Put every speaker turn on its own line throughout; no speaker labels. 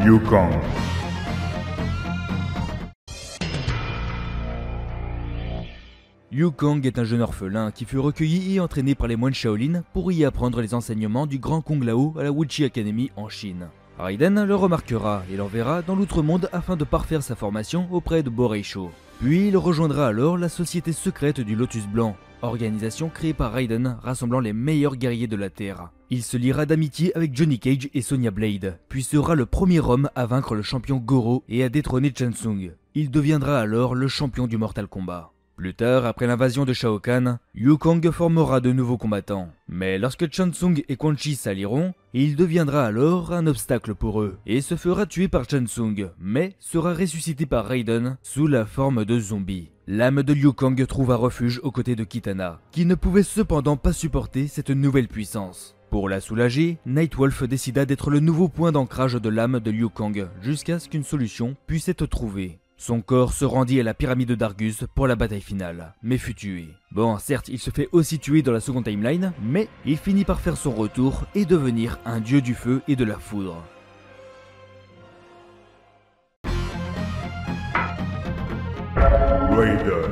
Liu Kang.
Liu Kang est un jeune orphelin qui fut recueilli et entraîné par les moines Shaolin pour y apprendre les enseignements du grand Kung Lao à la Wuxi Academy en Chine. Raiden le remarquera et l'enverra dans l'outre-monde afin de parfaire sa formation auprès de Bo Reisho. Puis il rejoindra alors la société secrète du Lotus Blanc, organisation créée par Raiden rassemblant les meilleurs guerriers de la Terre. Il se liera d'amitié avec Johnny Cage et Sonya Blade, puis sera le premier homme à vaincre le champion Goro et à détrôner Shang Tsung. Il deviendra alors le champion du Mortal Kombat. Plus tard, après l'invasion de Shao Kahn, Liu Kang formera de nouveaux combattants. Mais lorsque Shang Tsung et Quan Chi s'allieront, il deviendra alors un obstacle pour eux, et se fera tuer par Shang Tsung, mais sera ressuscité par Raiden sous la forme de zombie. L'âme de Liu Kang trouva refuge aux côtés de Kitana, qui ne pouvait cependant pas supporter cette nouvelle puissance. Pour la soulager, Nightwolf décida d'être le nouveau point d'ancrage de l'âme de Liu Kang, jusqu'à ce qu'une solution puisse être trouvée. Son corps se rendit à la pyramide d'Argus pour la bataille finale, mais fut tué. Bon, certes, il se fait aussi tuer dans la seconde timeline, mais il finit par faire son retour et devenir un dieu du feu et de la foudre.
Raiden.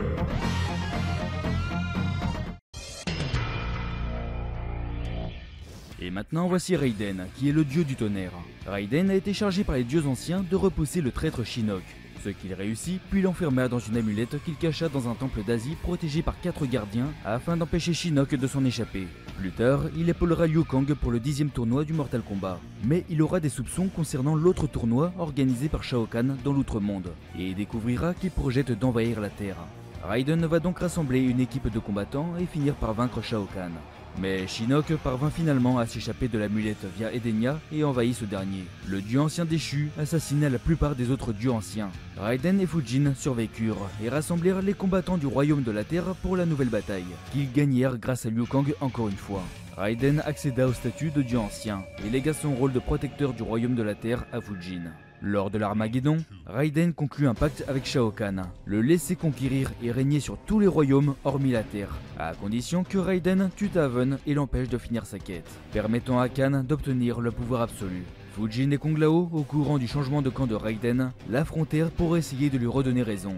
Et maintenant voici Raiden, qui est le dieu du tonnerre. Raiden a été chargé par les dieux anciens de repousser le traître Shinnok. Ce qu'il réussit, puis l'enferma dans une amulette qu'il cacha dans un temple d'Asie protégé par 4 gardiens afin d'empêcher Shinnok de s'en échapper. Plus tard, il épaulera Liu Kang pour le 10e tournoi du Mortal Kombat. Mais il aura des soupçons concernant l'autre tournoi organisé par Shao Kahn dans l'outre-monde, et découvrira qu'il projette d'envahir la Terre. Raiden va donc rassembler une équipe de combattants et finir par vaincre Shao Kahn. Mais Shinnok parvint finalement à s'échapper de l'amulette via Edenia et envahit ce dernier. Le dieu ancien déchu assassina la plupart des autres dieux anciens. Raiden et Fujin survécurent et rassemblèrent les combattants du royaume de la Terre pour la nouvelle bataille, qu'ils gagnèrent grâce à Liu Kang encore une fois. Raiden accéda au statut de dieu ancien et légua son rôle de protecteur du royaume de la Terre à Fujin. Lors de l'Armageddon, Raiden conclut un pacte avec Shao Kahn, le laisser conquérir et régner sur tous les royaumes hormis la Terre, à condition que Raiden tue Taven et l'empêche de finir sa quête, permettant à Kahn d'obtenir le pouvoir absolu. Fujin et Kung Lao, au courant du changement de camp de Raiden, l'affrontèrent pour essayer de lui redonner raison.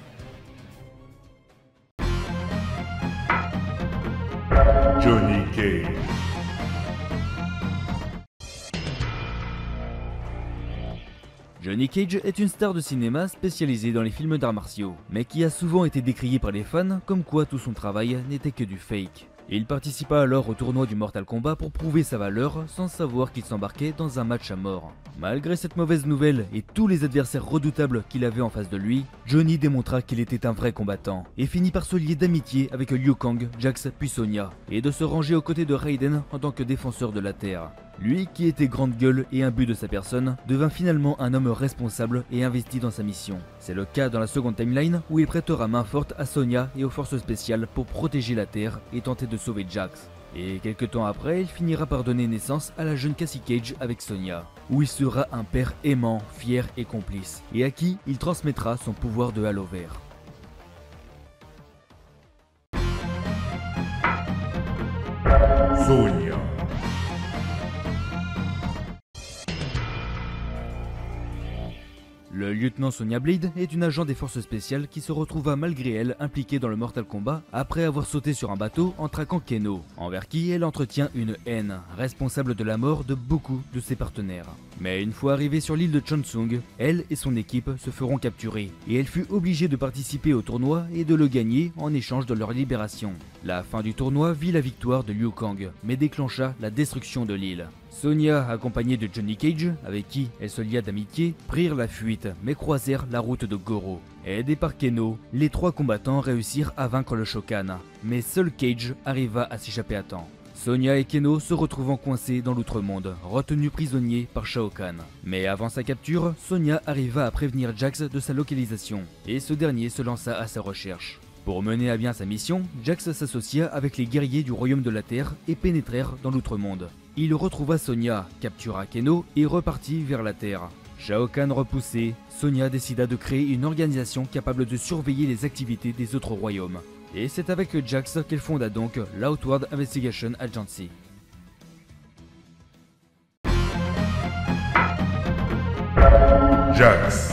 Johnny Cage.
Johnny Cage est une star de cinéma spécialisée dans les films d'arts martiaux, mais qui a souvent été décrié par les fans comme quoi tout son travail n'était que du fake. Il participa alors au tournoi du Mortal Kombat pour prouver sa valeur sans savoir qu'il s'embarquait dans un match à mort. Malgré cette mauvaise nouvelle et tous les adversaires redoutables qu'il avait en face de lui, Johnny démontra qu'il était un vrai combattant et finit par se lier d'amitié avec Liu Kang, Jax puis Sonya et de se ranger aux côtés de Raiden en tant que défenseur de la Terre. Lui, qui était grande gueule et imbu de sa personne, devint finalement un homme responsable et investi dans sa mission. C'est le cas dans la seconde timeline où il prêtera main forte à Sonya et aux forces spéciales pour protéger la Terre et tenter de sauver Jax. Et quelques temps après, il finira par donner naissance à la jeune Cassie Cage avec Sonya, où il sera un père aimant, fier et complice, et à qui il transmettra son pouvoir de Halo vert.
Sonya.
Le lieutenant Sonya Blade est une agent des forces spéciales qui se retrouva malgré elle impliquée dans le Mortal Kombat après avoir sauté sur un bateau en traquant Keno, envers qui elle entretient une haine, responsable de la mort de beaucoup de ses partenaires. Mais une fois arrivée sur l'île de Shang Tsung, elle et son équipe se feront capturer, et elle fut obligée de participer au tournoi et de le gagner en échange de leur libération. La fin du tournoi vit la victoire de Liu Kang, mais déclencha la destruction de l'île. Sonya, accompagnée de Johnny Cage, avec qui elle se lia d'amitié, prirent la fuite, mais croisèrent la route de Goro. Aidés par Keno, les 3 combattants réussirent à vaincre le Shokan, mais seul Cage arriva à s'échapper à temps. Sonya et Keno se retrouvant coincés dans l'outre-monde, retenus prisonniers par Shao Kahn. Mais avant sa capture, Sonya arriva à prévenir Jax de sa localisation, et ce dernier se lança à sa recherche. Pour mener à bien sa mission, Jax s'associa avec les guerriers du royaume de la Terre et pénétrèrent dans l'outre-monde. Il retrouva Sonya, captura Keno et repartit vers la Terre. Shao Kahn repoussé, Sonya décida de créer une organisation capable de surveiller les activités des autres royaumes. Et c'est avec Jax qu'elle fonda donc l'Outward Investigation Agency.
Jax.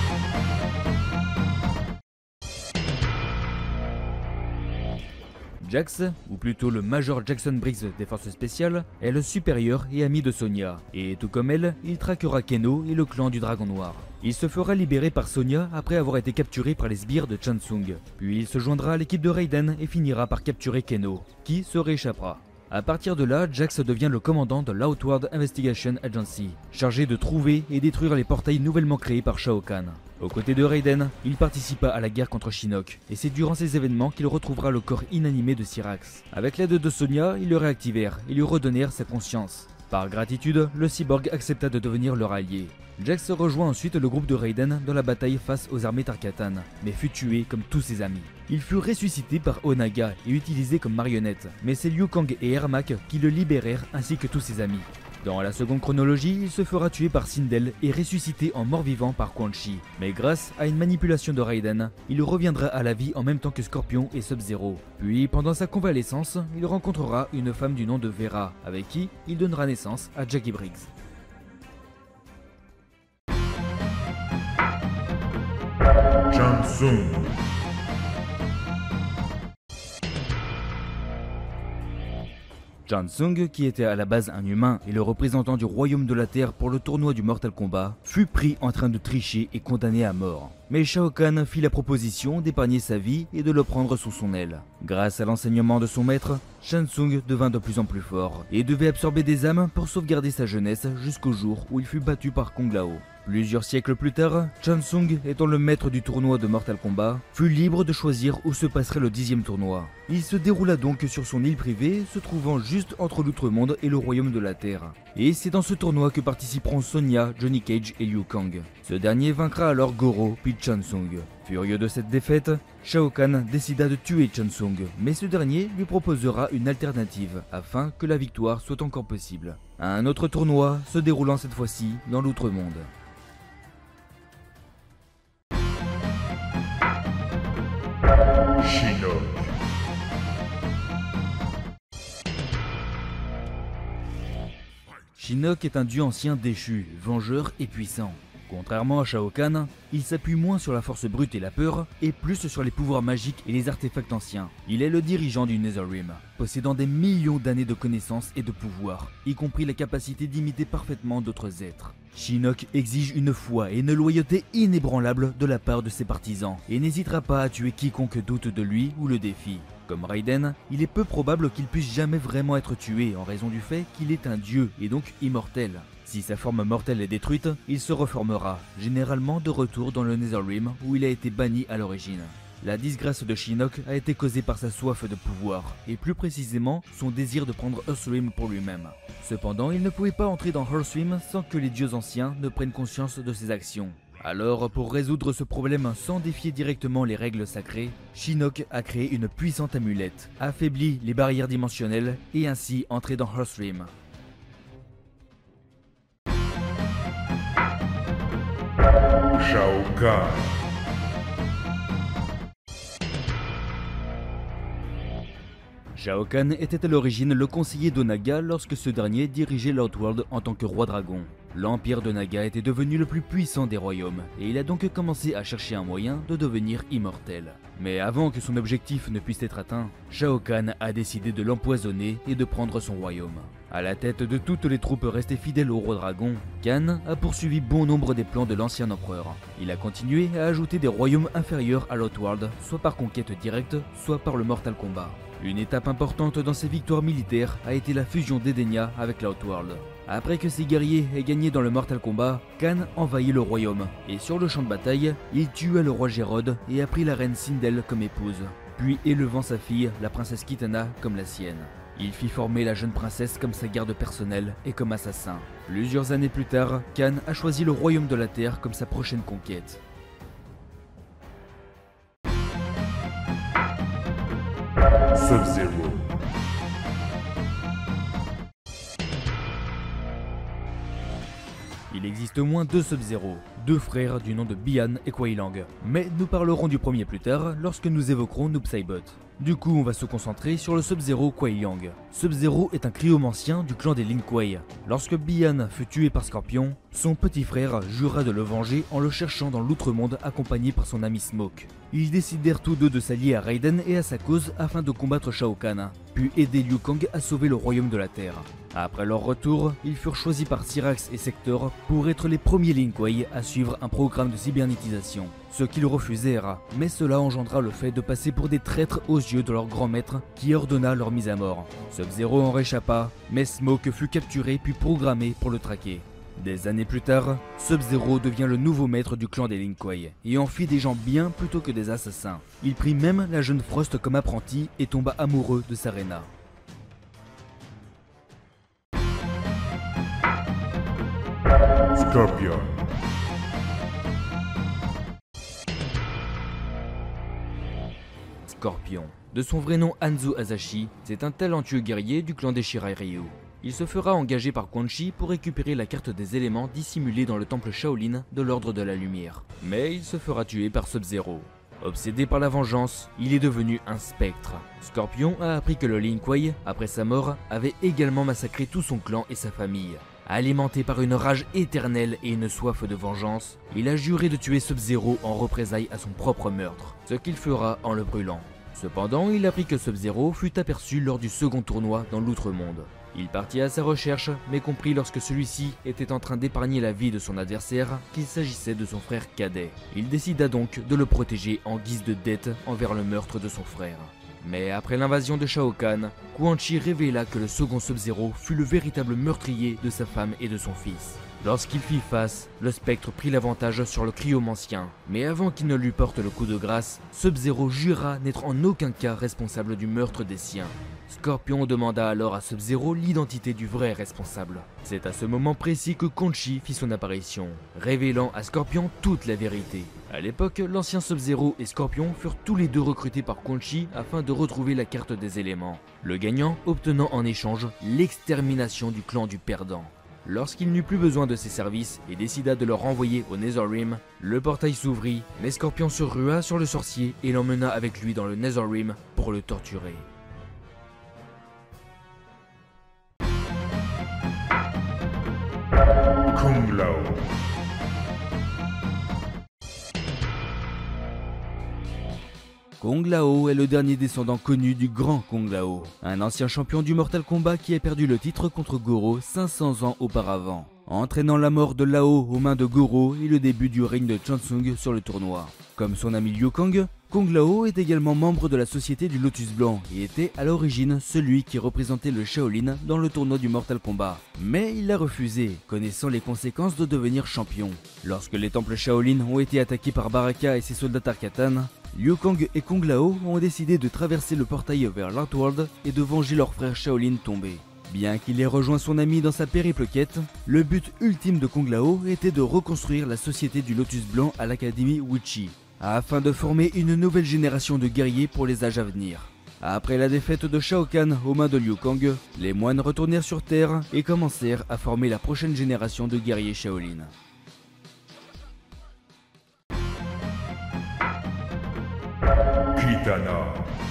Jax, ou plutôt le Major Jackson Briggs des forces spéciales, est le supérieur et ami de Sonya, et tout comme elle, il traquera Keno et le clan du Dragon Noir. Il se fera libérer par Sonya après avoir été capturé par les sbires de Chansung, puis il se joindra à l'équipe de Raiden et finira par capturer Keno, qui se rééchappera. A partir de là, Jax devient le commandant de l'Outward Investigation Agency, chargé de trouver et détruire les portails nouvellement créés par Shao Kahn. Aux côtés de Raiden, il participa à la guerre contre Shinnok, et c'est durant ces événements qu'il retrouvera le corps inanimé de Cyrax. Avec l'aide de Sonya, ils le réactivèrent et lui redonnèrent sa conscience. Par gratitude, le cyborg accepta de devenir leur allié. Jax rejoint ensuite le groupe de Raiden dans la bataille face aux armées Tarkatan, mais fut tué comme tous ses amis. Il fut ressuscité par Onaga et utilisé comme marionnette, mais c'est Liu Kang et Ermac qui le libérèrent ainsi que tous ses amis. Dans la seconde chronologie, il se fera tuer par Sindel et ressuscité en mort-vivant par Quan Chi. Mais grâce à une manipulation de Raiden, il reviendra à la vie en même temps que Scorpion et Sub-Zero. Puis, pendant sa convalescence, il rencontrera une femme du nom de Vera, avec qui il donnera naissance à Jackie Briggs.
Chansung.
Chansung, qui était à la base un humain et le représentant du royaume de la Terre pour le tournoi du Mortal Kombat, fut pris en train de tricher et condamné à mort. Mais Shao Kahn fit la proposition d'épargner sa vie et de le prendre sous son aile. Grâce à l'enseignement de son maître, Chansung devint de plus en plus fort et devait absorber des âmes pour sauvegarder sa jeunesse jusqu'au jour où il fut battu par Kung Lao. Plusieurs siècles plus tard, Chansung, étant le maître du tournoi de Mortal Kombat, fut libre de choisir où se passerait le 10e tournoi. Il se déroula donc sur son île privée, se trouvant juste entre l'Outre-Monde et le Royaume de la Terre. Et c'est dans ce tournoi que participeront Sonya, Johnny Cage et Liu Kang. Ce dernier vaincra alors Goro puis Chansung. Furieux de cette défaite, Shao Kahn décida de tuer Chansung, mais ce dernier lui proposera une alternative afin que la victoire soit encore possible. Un autre tournoi se déroulant cette fois-ci dans l'Outre-Monde.
Shinnok.
Shinnok est un dieu ancien déchu, vengeur et puissant. Contrairement à Shao Kahn, il s'appuie moins sur la force brute et la peur, et plus sur les pouvoirs magiques et les artefacts anciens. Il est le dirigeant du Netherrealm, possédant des millions d'années de connaissances et de pouvoirs, y compris la capacité d'imiter parfaitement d'autres êtres. Shinnok exige une foi et une loyauté inébranlable de la part de ses partisans, et n'hésitera pas à tuer quiconque doute de lui ou le défie. Comme Raiden, il est peu probable qu'il puisse jamais vraiment être tué en raison du fait qu'il est un dieu et donc immortel. Si sa forme mortelle est détruite, il se reformera, généralement de retour dans le Netherrealm où il a été banni à l'origine. La disgrâce de Shinnok a été causée par sa soif de pouvoir, et plus précisément son désir de prendre Earthrealm pour lui-même. Cependant, il ne pouvait pas entrer dans Earthrealm sans que les dieux anciens ne prennent conscience de ses actions. Alors, pour résoudre ce problème sans défier directement les règles sacrées, Shinnok a créé une puissante amulette, affaibli les barrières dimensionnelles et ainsi entré dans Earthrealm.
Shao Kahn.
Shao Kahn était à l'origine le conseiller d'Onaga lorsque ce dernier dirigeait l'Outworld en tant que roi dragon. L'empire d'Onaga était devenu le plus puissant des royaumes, et il a donc commencé à chercher un moyen de devenir immortel. Mais avant que son objectif ne puisse être atteint, Shao Kahn a décidé de l'empoisonner et de prendre son royaume. À la tête de toutes les troupes restées fidèles au roi dragon, Kahn a poursuivi bon nombre des plans de l'ancien empereur. Il a continué à ajouter des royaumes inférieurs à l'Outworld, soit par conquête directe, soit par le Mortal Kombat. Une étape importante dans ses victoires militaires a été la fusion d'Edenia avec l'Outworld. Après que ses guerriers aient gagné dans le Mortal Kombat, Kahn envahit le royaume, et sur le champ de bataille, il tua le roi Gérode et a pris la reine Sindel comme épouse, puis élevant sa fille, la princesse Kitana, comme la sienne. Il fit former la jeune princesse comme sa garde personnelle et comme assassin. Plusieurs années plus tard, Kahn a choisi le royaume de la Terre comme sa prochaine conquête.
Sub-Zero.
Il existe au moins deux Sub-Zero, deux frères du nom de Bihan et Kuei Lang. Mais nous parlerons du premier plus tard lorsque nous évoquerons Noob Saibot. Du coup, on va se concentrer sur le Sub-Zero Kuei Lang. Sub-Zero est un cryomancien du clan des Lin Kuei. Lorsque Bihan fut tué par Scorpion, son petit frère jura de le venger en le cherchant dans l'outre-monde accompagné par son ami Smoke. Ils décidèrent tous deux de s'allier à Raiden et à sa cause afin de combattre Shao Kahn, puis aider Liu Kang à sauver le royaume de la Terre. Après leur retour, ils furent choisis par Cyrax et Sector pour être les premiers Lin Kuei à suivre un programme de cybernétisation. Ce qu'ils refusèrent, mais cela engendra le fait de passer pour des traîtres aux yeux de leur grand maître qui ordonna leur mise à mort. Sub-Zero en réchappa, mais Smoke fut capturé puis programmé pour le traquer. Des années plus tard, Sub-Zero devient le nouveau maître du clan des Lin Kuei et en fit des gens bien plutôt que des assassins. Il prit même la jeune Frost comme apprenti et tomba amoureux de Sarena.
Scorpion.
Scorpion. De son vrai nom Hanzo Hasashi, c'est un talentueux guerrier du clan des Shirai Ryu. Il se fera engager par Quan Chi pour récupérer la carte des éléments dissimulée dans le temple Shaolin de l'Ordre de la Lumière. Mais il se fera tuer par Sub-Zero. Obsédé par la vengeance, il est devenu un spectre. Scorpion a appris que le Lin Kuei, après sa mort, avait également massacré tout son clan et sa famille. Alimenté par une rage éternelle et une soif de vengeance, il a juré de tuer Sub-Zero en représailles à son propre meurtre, ce qu'il fera en le brûlant. Cependant, il apprit que Sub-Zero fut aperçu lors du second tournoi dans l'Outre-Monde. Il partit à sa recherche, mais comprit lorsque celui-ci était en train d'épargner la vie de son adversaire qu'il s'agissait de son frère cadet. Il décida donc de le protéger en guise de dette envers le meurtre de son frère. Mais après l'invasion de Shao Kahn, Quan Chi révéla que le second Sub-Zero fut le véritable meurtrier de sa femme et de son fils. Lorsqu'il fit face, le spectre prit l'avantage sur le cryomancien. Mais avant qu'il ne lui porte le coup de grâce, Sub-Zero jura n'être en aucun cas responsable du meurtre des siens. Scorpion demanda alors à Sub-Zero l'identité du vrai responsable. C'est à ce moment précis que Quan Chi fit son apparition, révélant à Scorpion toute la vérité. A l'époque, l'ancien Sub-Zero et Scorpion furent tous les deux recrutés par Quan Chi afin de retrouver la carte des éléments, le gagnant obtenant en échange l'extermination du clan du perdant. Lorsqu'il n'eut plus besoin de ses services et décida de le renvoyer au Netherrealm, le portail s'ouvrit, mais Scorpion se rua sur le sorcier et l'emmena avec lui dans le Netherrealm pour le torturer.
Kung Lao.
Kung Lao est le dernier descendant connu du grand Kung Lao, un ancien champion du Mortal Kombat qui a perdu le titre contre Goro 500 ans auparavant, entraînant la mort de Lao aux mains de Goro et le début du règne de Chansung sur le tournoi. Comme son ami Liu Kang, Kung Lao est également membre de la Société du Lotus Blanc et était à l'origine celui qui représentait le Shaolin dans le tournoi du Mortal Kombat. Mais il l'a refusé, connaissant les conséquences de devenir champion. Lorsque les temples Shaolin ont été attaqués par Baraka et ses soldats Tarkatan, Liu Kang et Kung Lao ont décidé de traverser le portail vers l'Outworld et de venger leur frère Shaolin tombé. Bien qu'il ait rejoint son ami dans sa périple quête, le but ultime de Kung Lao était de reconstruire la Société du Lotus Blanc à l'Académie Wuchi, afin de former une nouvelle génération de guerriers pour les âges à venir. Après la défaite de Shao Kahn aux mains de Liu Kang, les moines retournèrent sur Terre et commencèrent à former la prochaine génération de guerriers Shaolin.
Kitana.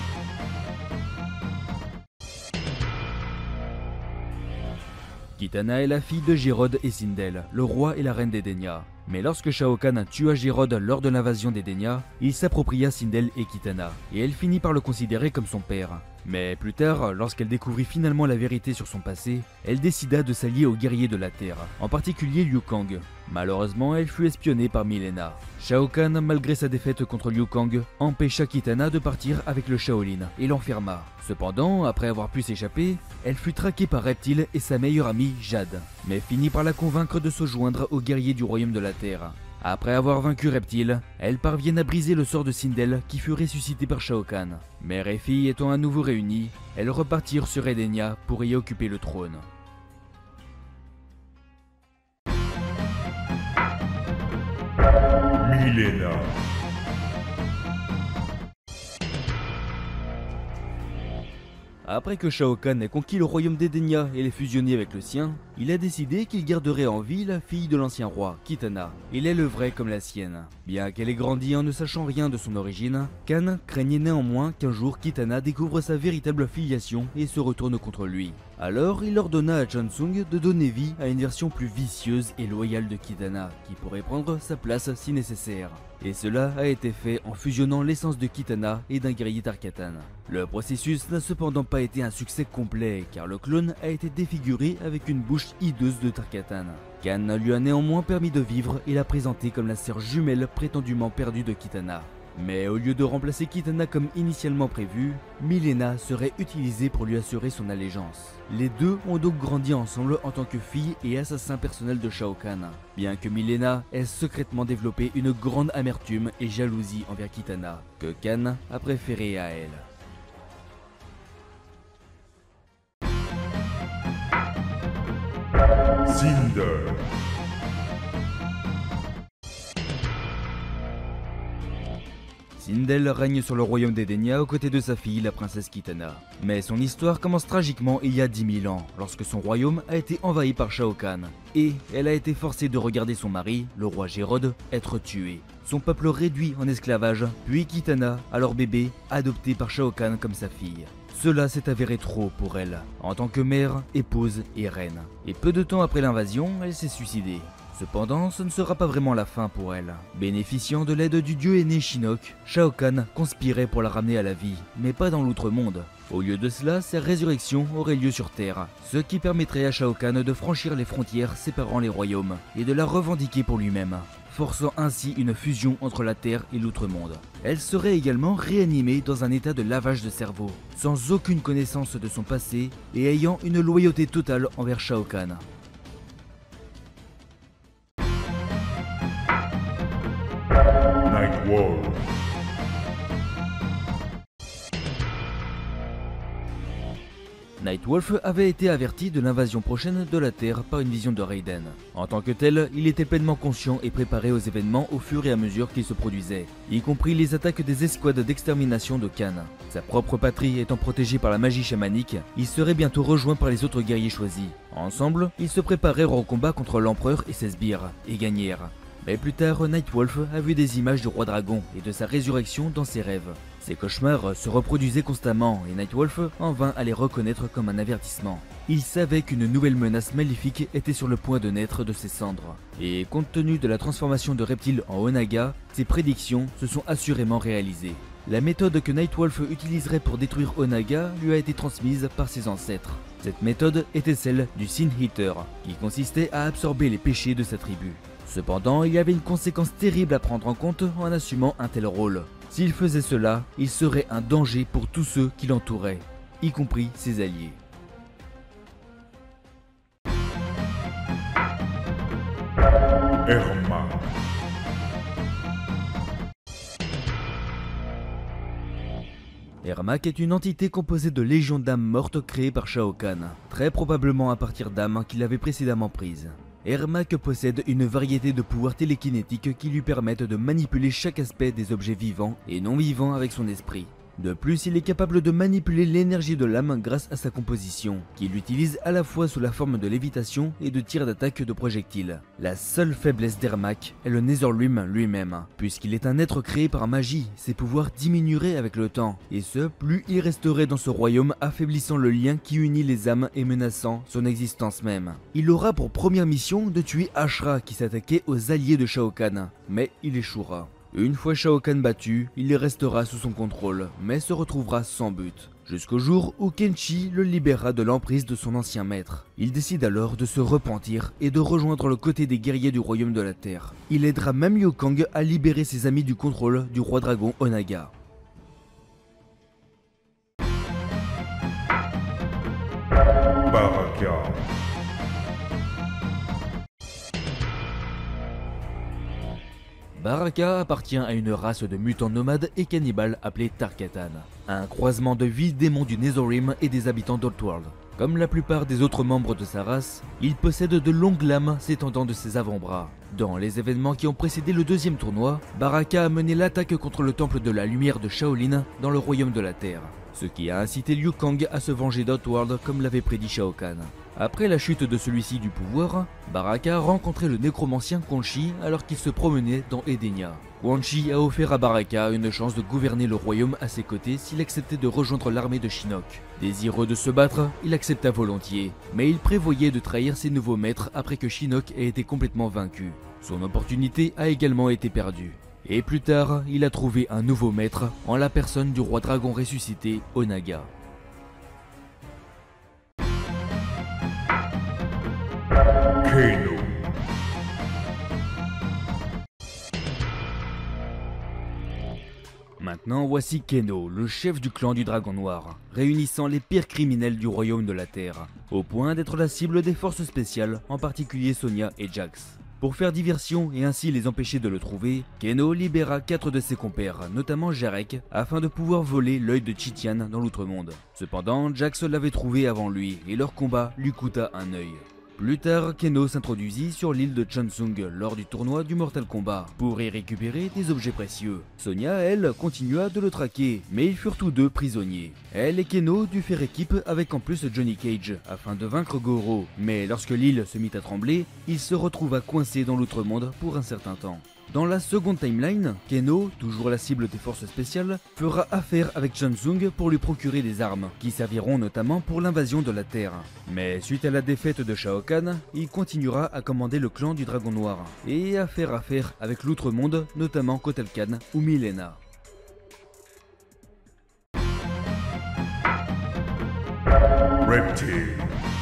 Kitana est la fille de Gérod et Sindel, le roi et la reine d'Edenia. Mais lorsque Shao Kahn tua Gérod lors de l'invasion d'Edenia, il s'appropria Sindel et Kitana, et elle finit par le considérer comme son père. Mais plus tard, lorsqu'elle découvrit finalement la vérité sur son passé, elle décida de s'allier aux guerriers de la Terre, en particulier Liu Kang. Malheureusement, elle fut espionnée par Mileena. Shao Kahn, malgré sa défaite contre Liu Kang, empêcha Kitana de partir avec le Shaolin et l'enferma. Cependant, après avoir pu s'échapper, elle fut traquée par Reptile et sa meilleure amie Jade, mais finit par la convaincre de se joindre aux guerriers du royaume de la Terre. Après avoir vaincu Reptile, elles parviennent à briser le sort de Sindel qui fut ressuscité par Shao Kahn. Mère et fille étant à nouveau réunies, elles repartirent sur Edenia pour y occuper le trône.
Mileena.
Après que Shao Kahn ait conquis le royaume d'Edenia et l'ait fusionné avec le sien, il a décidé qu'il garderait en vie la fille de l'ancien roi, Kitana, et l'élèverait comme la sienne. Bien qu'elle ait grandi en ne sachant rien de son origine, Kahn craignait néanmoins qu'un jour Kitana découvre sa véritable filiation et se retourne contre lui. Alors il ordonna à Chansung de donner vie à une version plus vicieuse et loyale de Kitana, qui pourrait prendre sa place si nécessaire. Et cela a été fait en fusionnant l'essence de Kitana et d'un guerrier Tarkatan. Le processus n'a cependant pas été un succès complet, car le clone a été défiguré avec une bouche hideuse de Tarkatan. Kahn lui a néanmoins permis de vivre et l'a présenté comme la sœur jumelle prétendument perdue de Kitana. Mais au lieu de remplacer Kitana comme initialement prévu, Mileena serait utilisée pour lui assurer son allégeance. Les deux ont donc grandi ensemble en tant que fille et assassin personnel de Shao Kahn, bien que Mileena ait secrètement développé une grande amertume et jalousie envers Kitana, que Kahn a préféré à elle.
Cinder.
Sindel règne sur le royaume d'Edenia aux côtés de sa fille, la princesse Kitana. Mais son histoire commence tragiquement il y a 10 000 ans, lorsque son royaume a été envahi par Shao Kahn. Et elle a été forcée de regarder son mari, le roi Gérode, être tué. Son peuple réduit en esclavage, puis Kitana, alors bébé, adoptée par Shao Kahn comme sa fille. Cela s'est avéré trop pour elle, en tant que mère, épouse et reine. Et peu de temps après l'invasion, elle s'est suicidée. Cependant, ce ne sera pas vraiment la fin pour elle. Bénéficiant de l'aide du dieu aîné Shinnok, Shao Kahn conspirait pour la ramener à la vie, mais pas dans l'outre-monde. Au lieu de cela, sa résurrection aurait lieu sur Terre, ce qui permettrait à Shao Kahn de franchir les frontières séparant les royaumes et de la revendiquer pour lui-même, forçant ainsi une fusion entre la Terre et l'outre-monde. Elle serait également réanimée dans un état de lavage de cerveau, sans aucune connaissance de son passé et ayant une loyauté totale envers Shao Kahn.
Nightwolf.
Nightwolf avait été averti de l'invasion prochaine de la Terre par une vision de Raiden. En tant que tel, il était pleinement conscient et préparé aux événements au fur et à mesure qu'ils se produisaient, y compris les attaques des escouades d'extermination de Kahn. Sa propre patrie étant protégée par la magie chamanique, il serait bientôt rejoint par les autres guerriers choisis. Ensemble, ils se préparèrent au combat contre l'empereur et ses sbires, et gagnèrent. Mais plus tard, Nightwolf a vu des images du roi dragon et de sa résurrection dans ses rêves. Ces cauchemars se reproduisaient constamment et Nightwolf en vint à les reconnaître comme un avertissement. Il savait qu'une nouvelle menace maléfique était sur le point de naître de ses cendres. Et compte tenu de la transformation de reptile en Onaga, ses prédictions se sont assurément réalisées. La méthode que Nightwolf utiliserait pour détruire Onaga lui a été transmise par ses ancêtres. Cette méthode était celle du Sin Eater, qui consistait à absorber les péchés de sa tribu. Cependant, il y avait une conséquence terrible à prendre en compte en assumant un tel rôle. S'il faisait cela, il serait un danger pour tous ceux qui l'entouraient, y compris ses alliés.
Erma.
Ermac est une entité composée de légions d'âmes mortes créées par Shao Kahn, très probablement à partir d'âmes qu'il avait précédemment prises. Ermac possède une variété de pouvoirs télékinétiques qui lui permettent de manipuler chaque aspect des objets vivants et non vivants avec son esprit. De plus, il est capable de manipuler l'énergie de l'âme grâce à sa composition, qu'il utilise à la fois sous la forme de lévitation et de tir d'attaque de projectiles. La seule faiblesse d'Ermac est le Netherrealm lui-même. Puisqu'il est un être créé par magie, ses pouvoirs diminueraient avec le temps, et ce, plus il resterait dans ce royaume, affaiblissant le lien qui unit les âmes et menaçant son existence même. Il aura pour première mission de tuer Ashra qui s'attaquait aux alliés de Shao Kahn, mais il échouera. Une fois Shao Kahn battu, il restera sous son contrôle, mais se retrouvera sans but. Jusqu'au jour où Kenshi le libéra de l'emprise de son ancien maître. Il décide alors de se repentir et de rejoindre le côté des guerriers du royaume de la Terre. Il aidera même Liu Kang à libérer ses amis du contrôle du roi dragon Onaga.
Baraka.
Baraka appartient à une race de mutants nomades et cannibales appelée Tarkatan, un croisement de 8 démons du Netherrealm et des habitants d'Outworld. Comme la plupart des autres membres de sa race, il possède de longues lames s'étendant de ses avant-bras. Dans les événements qui ont précédé le deuxième tournoi, Baraka a mené l'attaque contre le temple de la lumière de Shaolin dans le royaume de la Terre. ce qui a incité Liu Kang à se venger d'Outworld comme l'avait prédit Shao Kahn. Après la chute de celui-ci du pouvoir, Baraka a rencontré le nécromancien Quan Chi alors qu'il se promenait dans Edenia. Quan Chi a offert à Baraka une chance de gouverner le royaume à ses côtés s'il acceptait de rejoindre l'armée de Shinnok. Désireux de se battre, il accepta volontiers, mais il prévoyait de trahir ses nouveaux maîtres après que Shinnok ait été complètement vaincu. Son opportunité a également été perdue. Et plus tard, il a trouvé un nouveau maître en la personne du roi dragon ressuscité, Onaga.
Kano.
Maintenant, voici Kano, le chef du clan du Dragon Noir, réunissant les pires criminels du royaume de la Terre, au point d'être la cible des forces spéciales, en particulier Sonya et Jax. Pour faire diversion et ainsi les empêcher de le trouver, Kano libéra 4 de ses compères, notamment Jarek, afin de pouvoir voler l'œil de Chi-Tian dans l'outre-monde. Cependant, Jax l'avait trouvé avant lui et leur combat lui coûta un œil. Plus tard, Kano s'introduisit sur l'île de Chansung lors du tournoi du Mortal Kombat pour y récupérer des objets précieux. Sonya, elle, continua de le traquer, mais ils furent tous deux prisonniers. Elle et Kano durent faire équipe avec en plus Johnny Cage afin de vaincre Goro, mais lorsque l'île se mit à trembler, il se retrouva coincé dans l'outre-monde pour un certain temps. Dans la seconde timeline, Kano, toujours la cible des forces spéciales, fera affaire avec Chansung pour lui procurer des armes, qui serviront notamment pour l'invasion de la Terre. Mais suite à la défaite de Shao Kahn, il continuera à commander le clan du Dragon Noir, et à faire affaire avec l'outre-monde, notamment Kotal Kahn ou Mileena.
Reptile.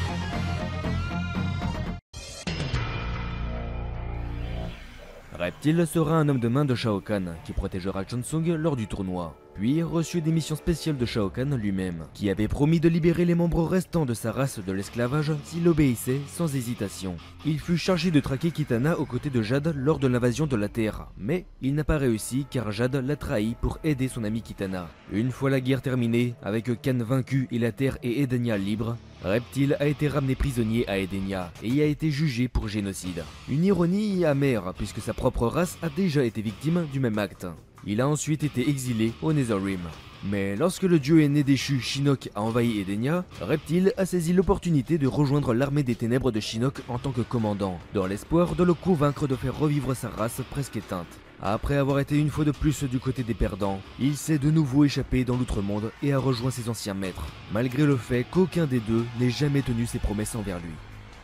Reptile sera un homme de main de Shao Kahn qui protégera Chansung lors du tournoi, puis reçut des missions spéciales de Shao Kahn lui-même, qui avait promis de libérer les membres restants de sa race de l'esclavage s'il obéissait sans hésitation. Il fut chargé de traquer Kitana aux côtés de Jade lors de l'invasion de la Terre, mais il n'a pas réussi car Jade l'a trahi pour aider son ami Kitana. Une fois la guerre terminée, avec Kahn vaincu et la Terre et Edenia libres, Reptile a été ramené prisonnier à Edenia et y a été jugé pour génocide. Une ironie amère puisque sa propre race a déjà été victime du même acte. Il a ensuite été exilé au Netherrealm. Mais lorsque le dieu aîné déchu Shinnok a envahi Edenia, Reptile a saisi l'opportunité de rejoindre l'armée des ténèbres de Shinnok en tant que commandant, dans l'espoir de le convaincre de faire revivre sa race presque éteinte. Après avoir été une fois de plus du côté des perdants, il s'est de nouveau échappé dans l'outre-monde et a rejoint ses anciens maîtres, malgré le fait qu'aucun des deux n'ait jamais tenu ses promesses envers lui.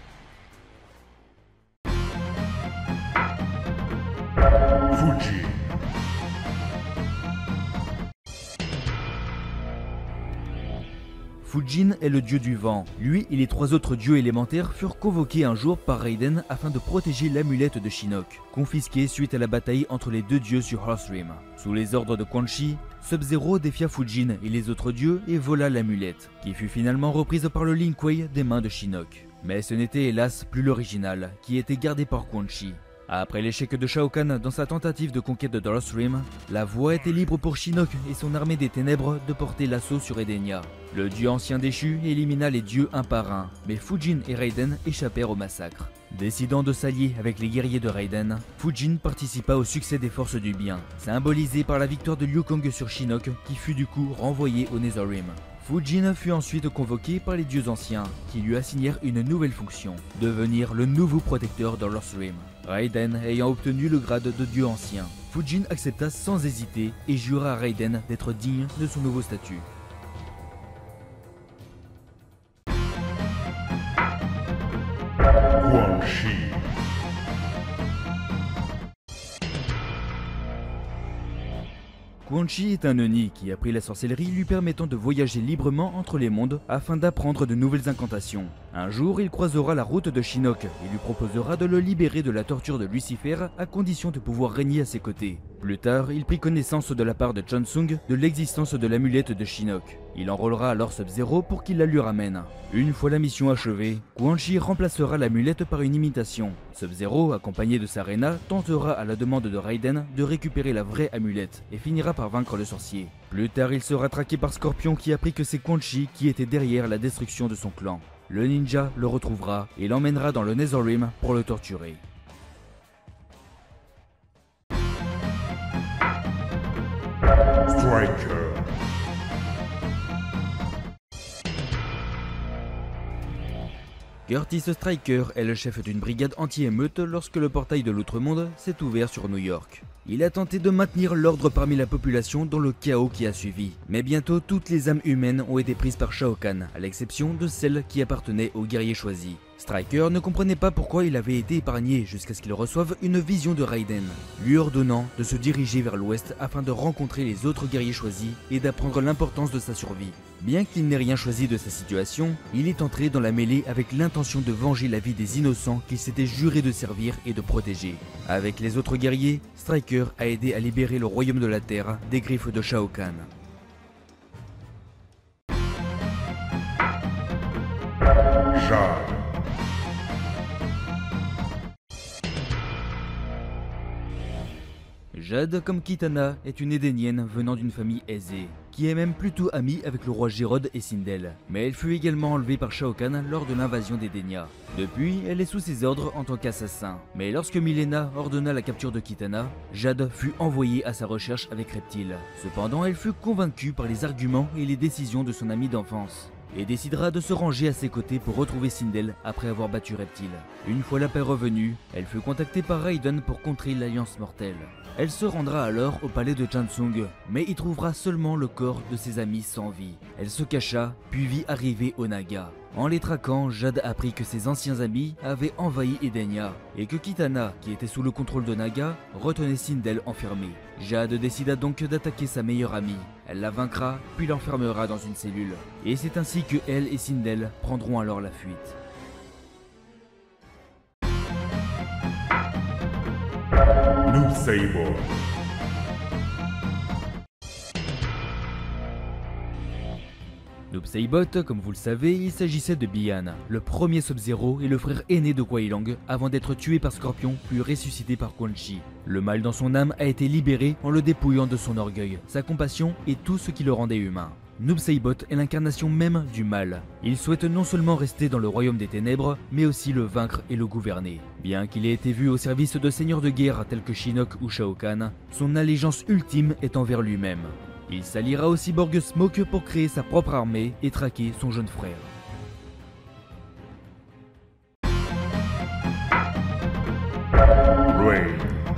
Fuji.
Fujin est le dieu du vent. Lui et les 3 autres dieux élémentaires furent convoqués un jour par Raiden afin de protéger l'amulette de Shinnok, confisquée suite à la bataille entre les 2 dieux sur Earthrealm. Sous les ordres de Quan Chi, Sub-Zero défia Fujin et les autres dieux et vola l'amulette, qui fut finalement reprise par le Lin Kuei des mains de Shinnok. Mais ce n'était hélas plus l'original, qui était gardé par Quan Chi. Après l'échec de Shao Kahn dans sa tentative de conquête de Earthrealm, la voie était libre pour Shinnok et son armée des ténèbres de porter l'assaut sur Edenia. Le dieu ancien déchu élimina les dieux un par un, mais Fujin et Raiden échappèrent au massacre. Décidant de s'allier avec les guerriers de Raiden, Fujin participa au succès des forces du bien, symbolisé par la victoire de Liu Kang sur Shinnok qui fut du coup renvoyé au Netherrealm. Fujin fut ensuite convoqué par les dieux anciens, qui lui assignèrent une nouvelle fonction, devenir le nouveau protecteur de Earthrealm. Raiden ayant obtenu le grade de dieu ancien, Fujin accepta sans hésiter et jura à Raiden d'être digne de son nouveau statut.
Quan Chi.
Quan Chi est un Oni qui a appris la sorcellerie lui permettant de voyager librement entre les mondes afin d'apprendre de nouvelles incantations. Un jour, il croisera la route de Shinnok et lui proposera de le libérer de la torture de Lucifer à condition de pouvoir régner à ses côtés. Plus tard, il prit connaissance de la part de Chansung de l'existence de l'amulette de Shinnok. Il enrôlera alors Sub-Zero pour qu'il la lui ramène. Une fois la mission achevée, Quan Chi remplacera l'amulette par une imitation. Sub-Zero, accompagné de Sarena, tentera à la demande de Raiden de récupérer la vraie amulette et finira par vaincre le sorcier. Plus tard, il sera traqué par Scorpion qui apprit que c'est Quan Chi qui était derrière la destruction de son clan. Le ninja le retrouvera et l'emmènera dans le Netherrealm pour le torturer.
Striker.
Curtis Stryker est le chef d'une brigade anti-émeute lorsque le portail de l'Outre-Monde s'est ouvert sur New York. Il a tenté de maintenir l'ordre parmi la population dans le chaos qui a suivi. Mais bientôt, toutes les âmes humaines ont été prises par Shao Kahn, à l'exception de celles qui appartenaient aux guerriers choisis. Stryker ne comprenait pas pourquoi il avait été épargné jusqu'à ce qu'il reçoive une vision de Raiden, lui ordonnant de se diriger vers l'ouest afin de rencontrer les autres guerriers choisis et d'apprendre l'importance de sa survie. Bien qu'il n'ait rien choisi de sa situation, il est entré dans la mêlée avec l'intention de venger la vie des innocents qu'il s'était juré de servir et de protéger. Avec les autres guerriers, Stryker a aidé à libérer le royaume de la Terre des griffes de Shao Kahn.
Jade.
Jade, comme Kitana, est une Édénienne venant d'une famille aisée, qui est même plutôt amie avec le roi Gérode et Sindel. Mais elle fut également enlevée par Shao Kahn lors de l'invasion d'Edenia. Depuis, elle est sous ses ordres en tant qu'assassin. Mais lorsque Mileena ordonna la capture de Kitana, Jade fut envoyée à sa recherche avec Reptile. Cependant, elle fut convaincue par les arguments et les décisions de son ami d'enfance, et décidera de se ranger à ses côtés pour retrouver Sindel après avoir battu Reptile. Une fois la paix revenue, elle fut contactée par Raiden pour contrer l'Alliance Mortelle. Elle se rendra alors au palais de Chansung, mais y trouvera seulement le corps de ses amis sans vie. Elle se cacha, puis vit arriver Onaga. En les traquant, Jade apprit que ses anciens amis avaient envahi Edenia, et que Kitana, qui était sous le contrôle d'Onaga, retenait Sindel enfermé. Jade décida donc d'attaquer sa meilleure amie. Elle la vaincra, puis l'enfermera dans une cellule. Et c'est ainsi que elle et Sindel prendront alors la fuite.
Noob Saibot.
Noob Saibot, comme vous le savez, il s'agissait de Bihan, le premier Sub-Zero et le frère aîné de Kuai Long, avant d'être tué par Scorpion puis ressuscité par Quan Chi. Le mal dans son âme a été libéré en le dépouillant de son orgueil, sa compassion et tout ce qui le rendait humain. Noob Saibot est l'incarnation même du mal. Il souhaite non seulement rester dans le royaume des ténèbres, mais aussi le vaincre et le gouverner. Bien qu'il ait été vu au service de seigneurs de guerre tels que Shinnok ou Shao Kahn, son allégeance ultime est envers lui-même. Il s'alliera au cyborg Smoke pour créer sa propre armée et traquer son jeune frère.
Rain.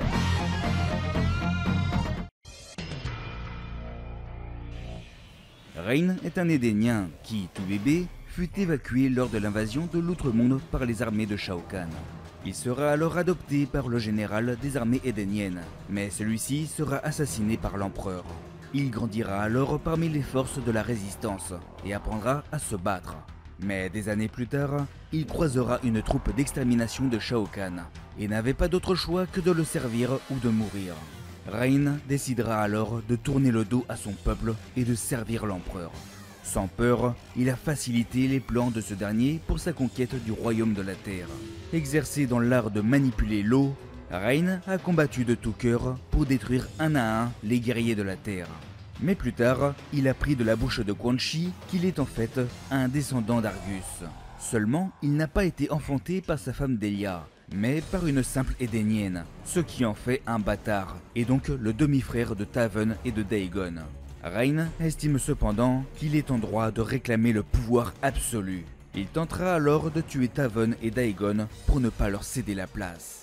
Rain est un Édénien qui, tout bébé, fut évacué lors de l'invasion de l'Outre-Monde par les armées de Shao Kahn. Il sera alors adopté par le général des armées édéniennes, mais celui-ci sera assassiné par l'empereur. Il grandira alors parmi les forces de la résistance et apprendra à se battre. Mais des années plus tard, il croisera une troupe d'extermination de Shao Kahn et n'avait pas d'autre choix que de le servir ou de mourir. Rain décidera alors de tourner le dos à son peuple et de servir l'empereur. Sans peur, il a facilité les plans de ce dernier pour sa conquête du royaume de la Terre. Exercé dans l'art de manipuler l'eau, Rain a combattu de tout cœur pour détruire un à un les guerriers de la Terre. Mais plus tard, il apprit de la bouche de Quan Chi qu'il est en fait un descendant d'Argus. Seulement, il n'a pas été enfanté par sa femme Delia, mais par une simple Édénienne, ce qui en fait un bâtard, et donc le demi-frère de Taven et de Dagon. Rain estime cependant qu'il est en droit de réclamer le pouvoir absolu. Il tentera alors de tuer Taven et Dagon pour ne pas leur céder la place.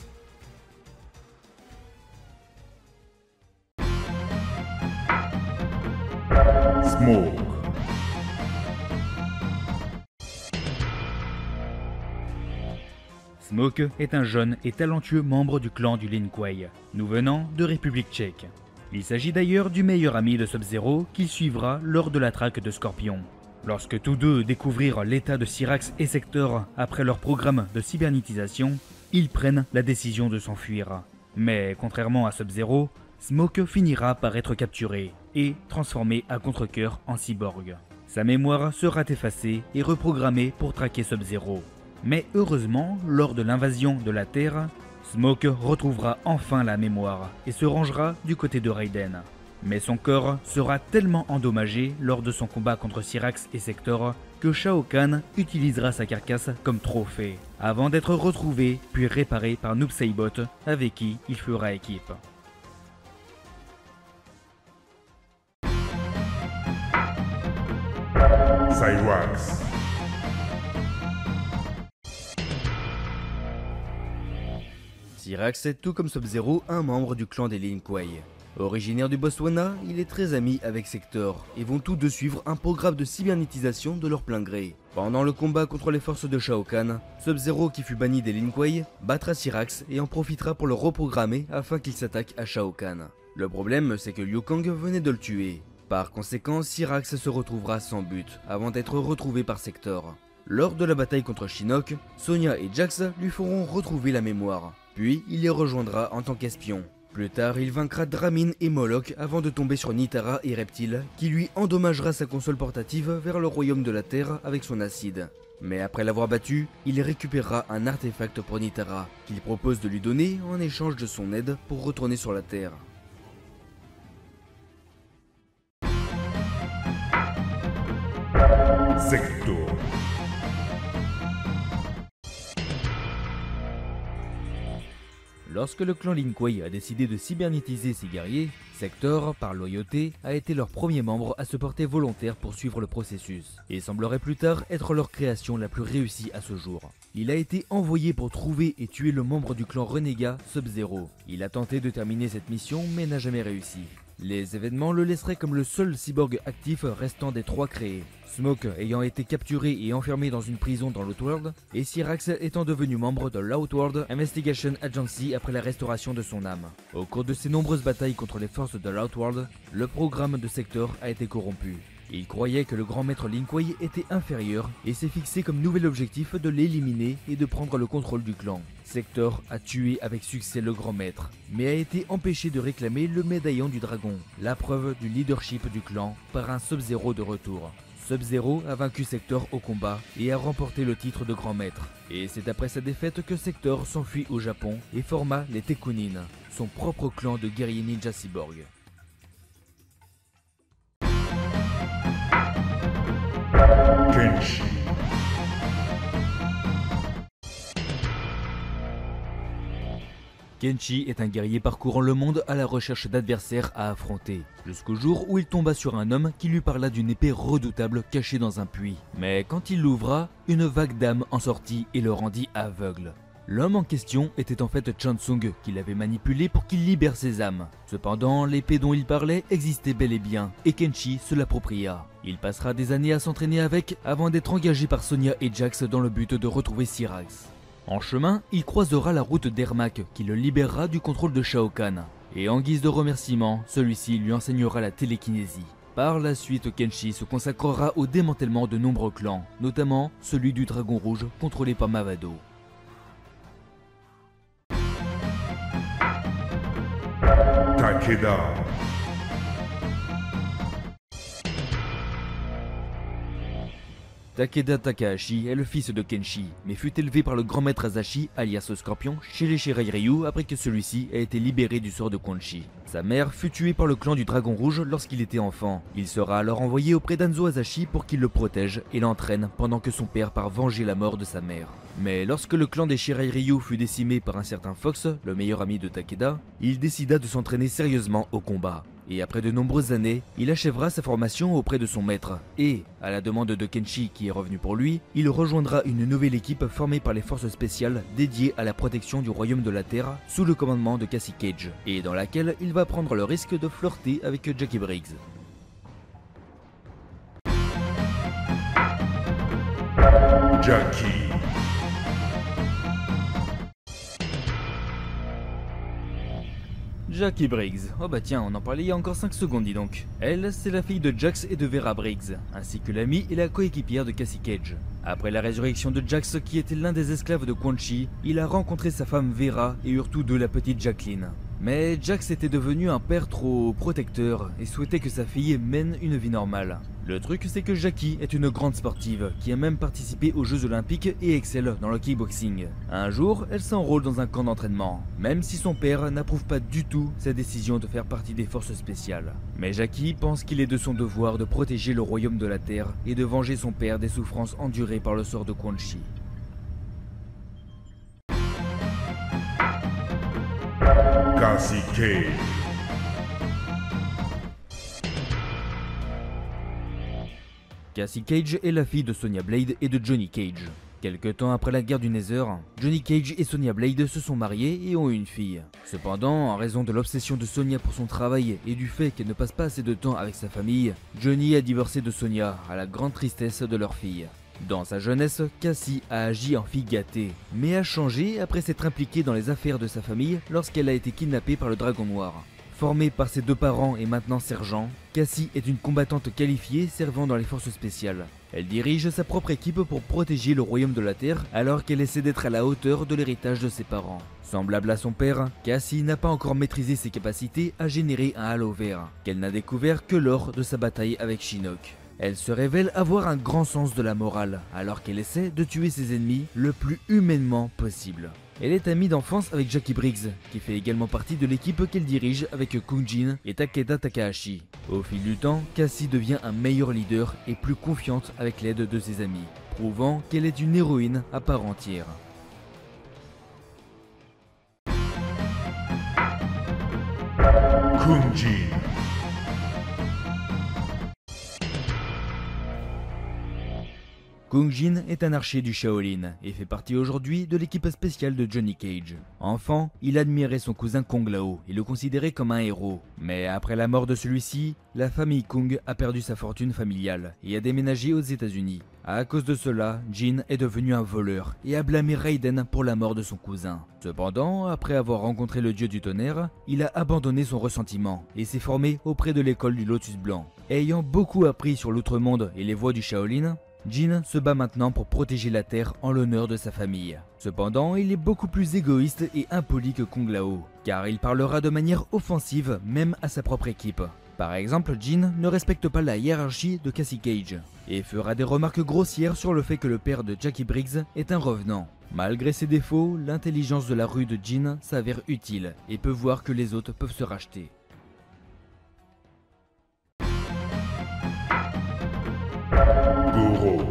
Smoke.
Smoke est un jeune et talentueux membre du clan du Lin Kuei, nous venant de République tchèque. Il s'agit d'ailleurs du meilleur ami de Sub-Zero qu'il suivra lors de la traque de Scorpion. Lorsque tous deux découvrirent l'état de Cyrax et Sector après leur programme de cybernétisation, ils prennent la décision de s'enfuir. Mais contrairement à Sub-Zero, Smoke finira par être capturé et transformé à contre-cœur en cyborg. Sa mémoire sera effacée et reprogrammée pour traquer Sub-Zero. Mais heureusement, lors de l'invasion de la Terre, Smoke retrouvera enfin la mémoire et se rangera du côté de Raiden. Mais son corps sera tellement endommagé lors de son combat contre Cyrax et Sector que Shao Kahn utilisera sa carcasse comme trophée, avant d'être retrouvé puis réparé par Noob Saibot avec qui il fera équipe.
Cyrax.
Cyrax est tout comme Sub-Zero un membre du clan des Lin Kuei. Originaire du Botswana, il est très ami avec Sector et vont tous deux suivre un programme de cybernétisation de leur plein gré. Pendant le combat contre les forces de Shao Kahn, Sub-Zero qui fut banni des Lin Kuei battra Cyrax et en profitera pour le reprogrammer afin qu'il s'attaque à Shao Kahn. Le problème c'est que Liu Kang venait de le tuer. Par conséquent, Cyrax se retrouvera sans but avant d'être retrouvé par Sector. Lors de la bataille contre Shinnok, Sonya et Jax lui feront retrouver la mémoire, puis il les rejoindra en tant qu'espion. Plus tard, il vaincra Dramin et Moloch avant de tomber sur Nitara et Reptile, qui lui endommagera sa console portative vers le royaume de la Terre avec son acide. Mais après l'avoir battu, il récupérera un artefact pour Nitara, qu'il propose de lui donner en échange de son aide pour retourner sur la Terre.
Sector.
Lorsque le clan Lin Kuei a décidé de cybernétiser ses guerriers, Sector, par loyauté, a été leur premier membre à se porter volontaire pour suivre le processus, et semblerait plus tard être leur création la plus réussie à ce jour. Il a été envoyé pour trouver et tuer le membre du clan renégat Sub-Zero. Il a tenté de terminer cette mission mais n'a jamais réussi. Les événements le laisseraient comme le seul cyborg actif restant des 3 créés, Smoke ayant été capturé et enfermé dans une prison dans l'Outworld, et Cyrax étant devenu membre de l'Outworld Investigation Agency après la restauration de son âme. Au cours de ses nombreuses batailles contre les forces de l'Outworld, le programme de Sector a été corrompu. Il croyait que le grand maître Lin Kuei était inférieur et s'est fixé comme nouvel objectif de l'éliminer et de prendre le contrôle du clan. Sector a tué avec succès le grand maître, mais a été empêché de réclamer le médaillon du dragon, la preuve du leadership du clan, par un Sub-Zero de retour. Sub-Zero a vaincu Sector au combat et a remporté le titre de grand maître. Et c'est après sa défaite que Sector s'enfuit au Japon et forma les Tekunin, son propre clan de guerriers ninja cyborg.
Kenshi.
Kenshi est un guerrier parcourant le monde à la recherche d'adversaires à affronter, jusqu'au jour où il tomba sur un homme qui lui parla d'une épée redoutable cachée dans un puits. Mais quand il l'ouvra, une vague d'âme en sortit et le rendit aveugle. L'homme en question était en fait Chansung, qui l'avait manipulé pour qu'il libère ses âmes. Cependant, l'épée dont il parlait existait bel et bien, et Kenshi se l'appropria. Il passera des années à s'entraîner avec, avant d'être engagé par Sonya et Jax dans le but de retrouver Cyrax. En chemin, il croisera la route d'Ermac, qui le libérera du contrôle de Shao Kahn. Et en guise de remerciement, celui-ci lui enseignera la télékinésie. Par la suite, Kenshi se consacrera au démantèlement de nombreux clans, notamment celui du Dragon Rouge contrôlé par Mavado.
Takeda.
Takeda Takahashi est le fils de Kenshi, mais fut élevé par le grand maître Asashi, alias Scorpion, chez les Shirai Ryu après que celui-ci ait été libéré du sort de Quan Chi. Sa mère fut tuée par le clan du Dragon Rouge lorsqu'il était enfant. Il sera alors envoyé auprès d'Anzo Asashi pour qu'il le protège et l'entraîne pendant que son père part venger la mort de sa mère. Mais lorsque le clan des Shirai Ryu fut décimé par un certain Fox, le meilleur ami de Takeda, il décida de s'entraîner sérieusement au combat. Et après de nombreuses années, il achèvera sa formation auprès de son maître. Et, à la demande de Kenshi qui est revenu pour lui, il rejoindra une nouvelle équipe formée par les forces spéciales dédiées à la protection du royaume de la Terre sous le commandement de Cassie Cage, et dans laquelle il va prendre le risque de flirter avec Jackie Briggs.
Jackie.
Jackie Briggs, oh bah tiens, on en parlait il y a encore 5 secondes dis donc. Elle, c'est la fille de Jax et de Vera Briggs, ainsi que l'amie et la coéquipière de Cassie Cage. Après la résurrection de Jax qui était l'un des esclaves de Quan Chi, il a rencontré sa femme Vera et eurent tous deux la petite Jacqueline. Mais Jax était devenu un père trop protecteur et souhaitait que sa fille mène une vie normale. Le truc c'est que Jackie est une grande sportive qui a même participé aux Jeux Olympiques et excelle dans le kickboxing. Un jour, elle s'enrôle dans un camp d'entraînement, même si son père n'approuve pas du tout sa décision de faire partie des forces spéciales. Mais Jackie pense qu'il est de son devoir de protéger le royaume de la Terre et de venger son père des souffrances endurées par le sort de Quan Chi.
Cassie Cage.
Cassie Cage est la fille de Sonya Blade et de Johnny Cage. Quelque temps après la guerre du Nether, Johnny Cage et Sonya Blade se sont mariés et ont eu une fille. Cependant, en raison de l'obsession de Sonya pour son travail et du fait qu'elle ne passe pas assez de temps avec sa famille, Johnny a divorcé de Sonya à la grande tristesse de leur fille. Dans sa jeunesse, Cassie a agi en fille gâtée, mais a changé après s'être impliquée dans les affaires de sa famille lorsqu'elle a été kidnappée par le Dragon Noir. Formée par ses deux parents et maintenant sergent, Cassie est une combattante qualifiée servant dans les forces spéciales. Elle dirige sa propre équipe pour protéger le royaume de la Terre alors qu'elle essaie d'être à la hauteur de l'héritage de ses parents. Semblable à son père, Cassie n'a pas encore maîtrisé ses capacités à générer un halo vert, qu'elle n'a découvert que lors de sa bataille avec Shinnok. Elle se révèle avoir un grand sens de la morale alors qu'elle essaie de tuer ses ennemis le plus humainement possible. Elle est amie d'enfance avec Jackie Briggs, qui fait également partie de l'équipe qu'elle dirige avec Kung Jin et Takeda Takahashi. Au fil du temps, Cassie devient un meilleur leader et plus confiante avec l'aide de ses amis, prouvant qu'elle est une héroïne à part entière.
Kung Jin.
Kung Jin est un archer du Shaolin et fait partie aujourd'hui de l'équipe spéciale de Johnny Cage. Enfant, il admirait son cousin Kung Lao et le considérait comme un héros. Mais après la mort de celui-ci, la famille Kung a perdu sa fortune familiale et a déménagé aux États-Unis. À cause de cela, Jin est devenu un voleur et a blâmé Raiden pour la mort de son cousin. Cependant, après avoir rencontré le dieu du tonnerre, il a abandonné son ressentiment et s'est formé auprès de l'école du Lotus Blanc. Ayant beaucoup appris sur l'outre-monde et les voies du Shaolin, Jin se bat maintenant pour protéger la terre en l'honneur de sa famille. Cependant, il est beaucoup plus égoïste et impoli que Kung Lao, car il parlera de manière offensive même à sa propre équipe. Par exemple, Jin ne respecte pas la hiérarchie de Cassie Cage, et fera des remarques grossières sur le fait que le père de Jackie Briggs est un revenant. Malgré ses défauts, l'intelligence de la rue de Jin s'avère utile, et peut voir que les autres peuvent se racheter.
Goro.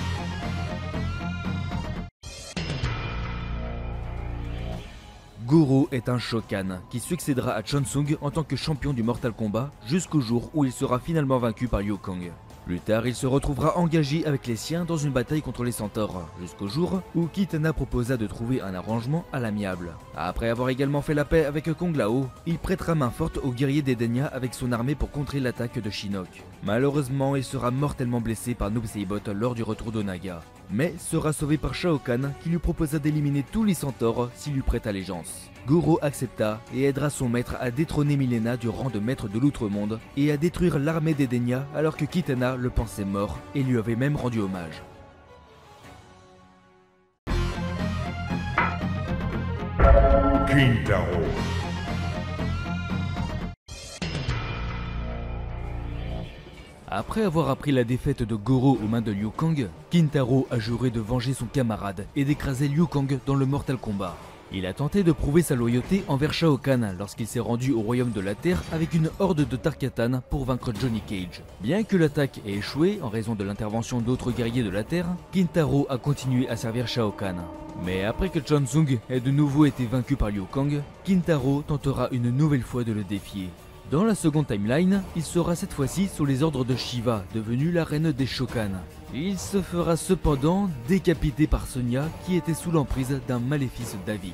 Goro est un Shokan qui succédera à Chun Sung en tant que champion du Mortal Kombat jusqu'au jour où il sera finalement vaincu par Liu Kang. Plus tard, il se retrouvera engagé avec les siens dans une bataille contre les centaures, jusqu'au jour où Kitana proposa de trouver un arrangement à l'amiable. Après avoir également fait la paix avec Kung Lao, il prêtera main forte au guerrier d'Edenia avec son armée pour contrer l'attaque de Shinnok. Malheureusement, il sera mortellement blessé par Noob Saibot lors du retour d'Onaga, mais sera sauvé par Shao Kahn qui lui proposa d'éliminer tous les centaures s'il lui prête allégeance. Goro accepta et aidera son maître à détrôner Milena du rang de maître de l'Outre-Monde et à détruire l'armée d'Edenia alors que Kitana le pensait mort et lui avait même rendu hommage.
Kintaro.
Après avoir appris la défaite de Goro aux mains de Liu Kang, Kintaro a juré de venger son camarade et d'écraser Liu Kang dans le Mortal Kombat. Il a tenté de prouver sa loyauté envers Shao Kahn lorsqu'il s'est rendu au royaume de la Terre avec une horde de Tarkatan pour vaincre Johnny Cage. Bien que l'attaque ait échoué en raison de l'intervention d'autres guerriers de la Terre, Kintaro a continué à servir Shao Kahn. Mais après que Chun Sung ait de nouveau été vaincu par Liu Kang, Kintaro tentera une nouvelle fois de le défier. Dans la seconde timeline, il sera cette fois-ci sous les ordres de Shiva, devenue la reine des Shokan. Il se fera cependant décapiter par Sonya qui était sous l'emprise d'un maléfice Davik.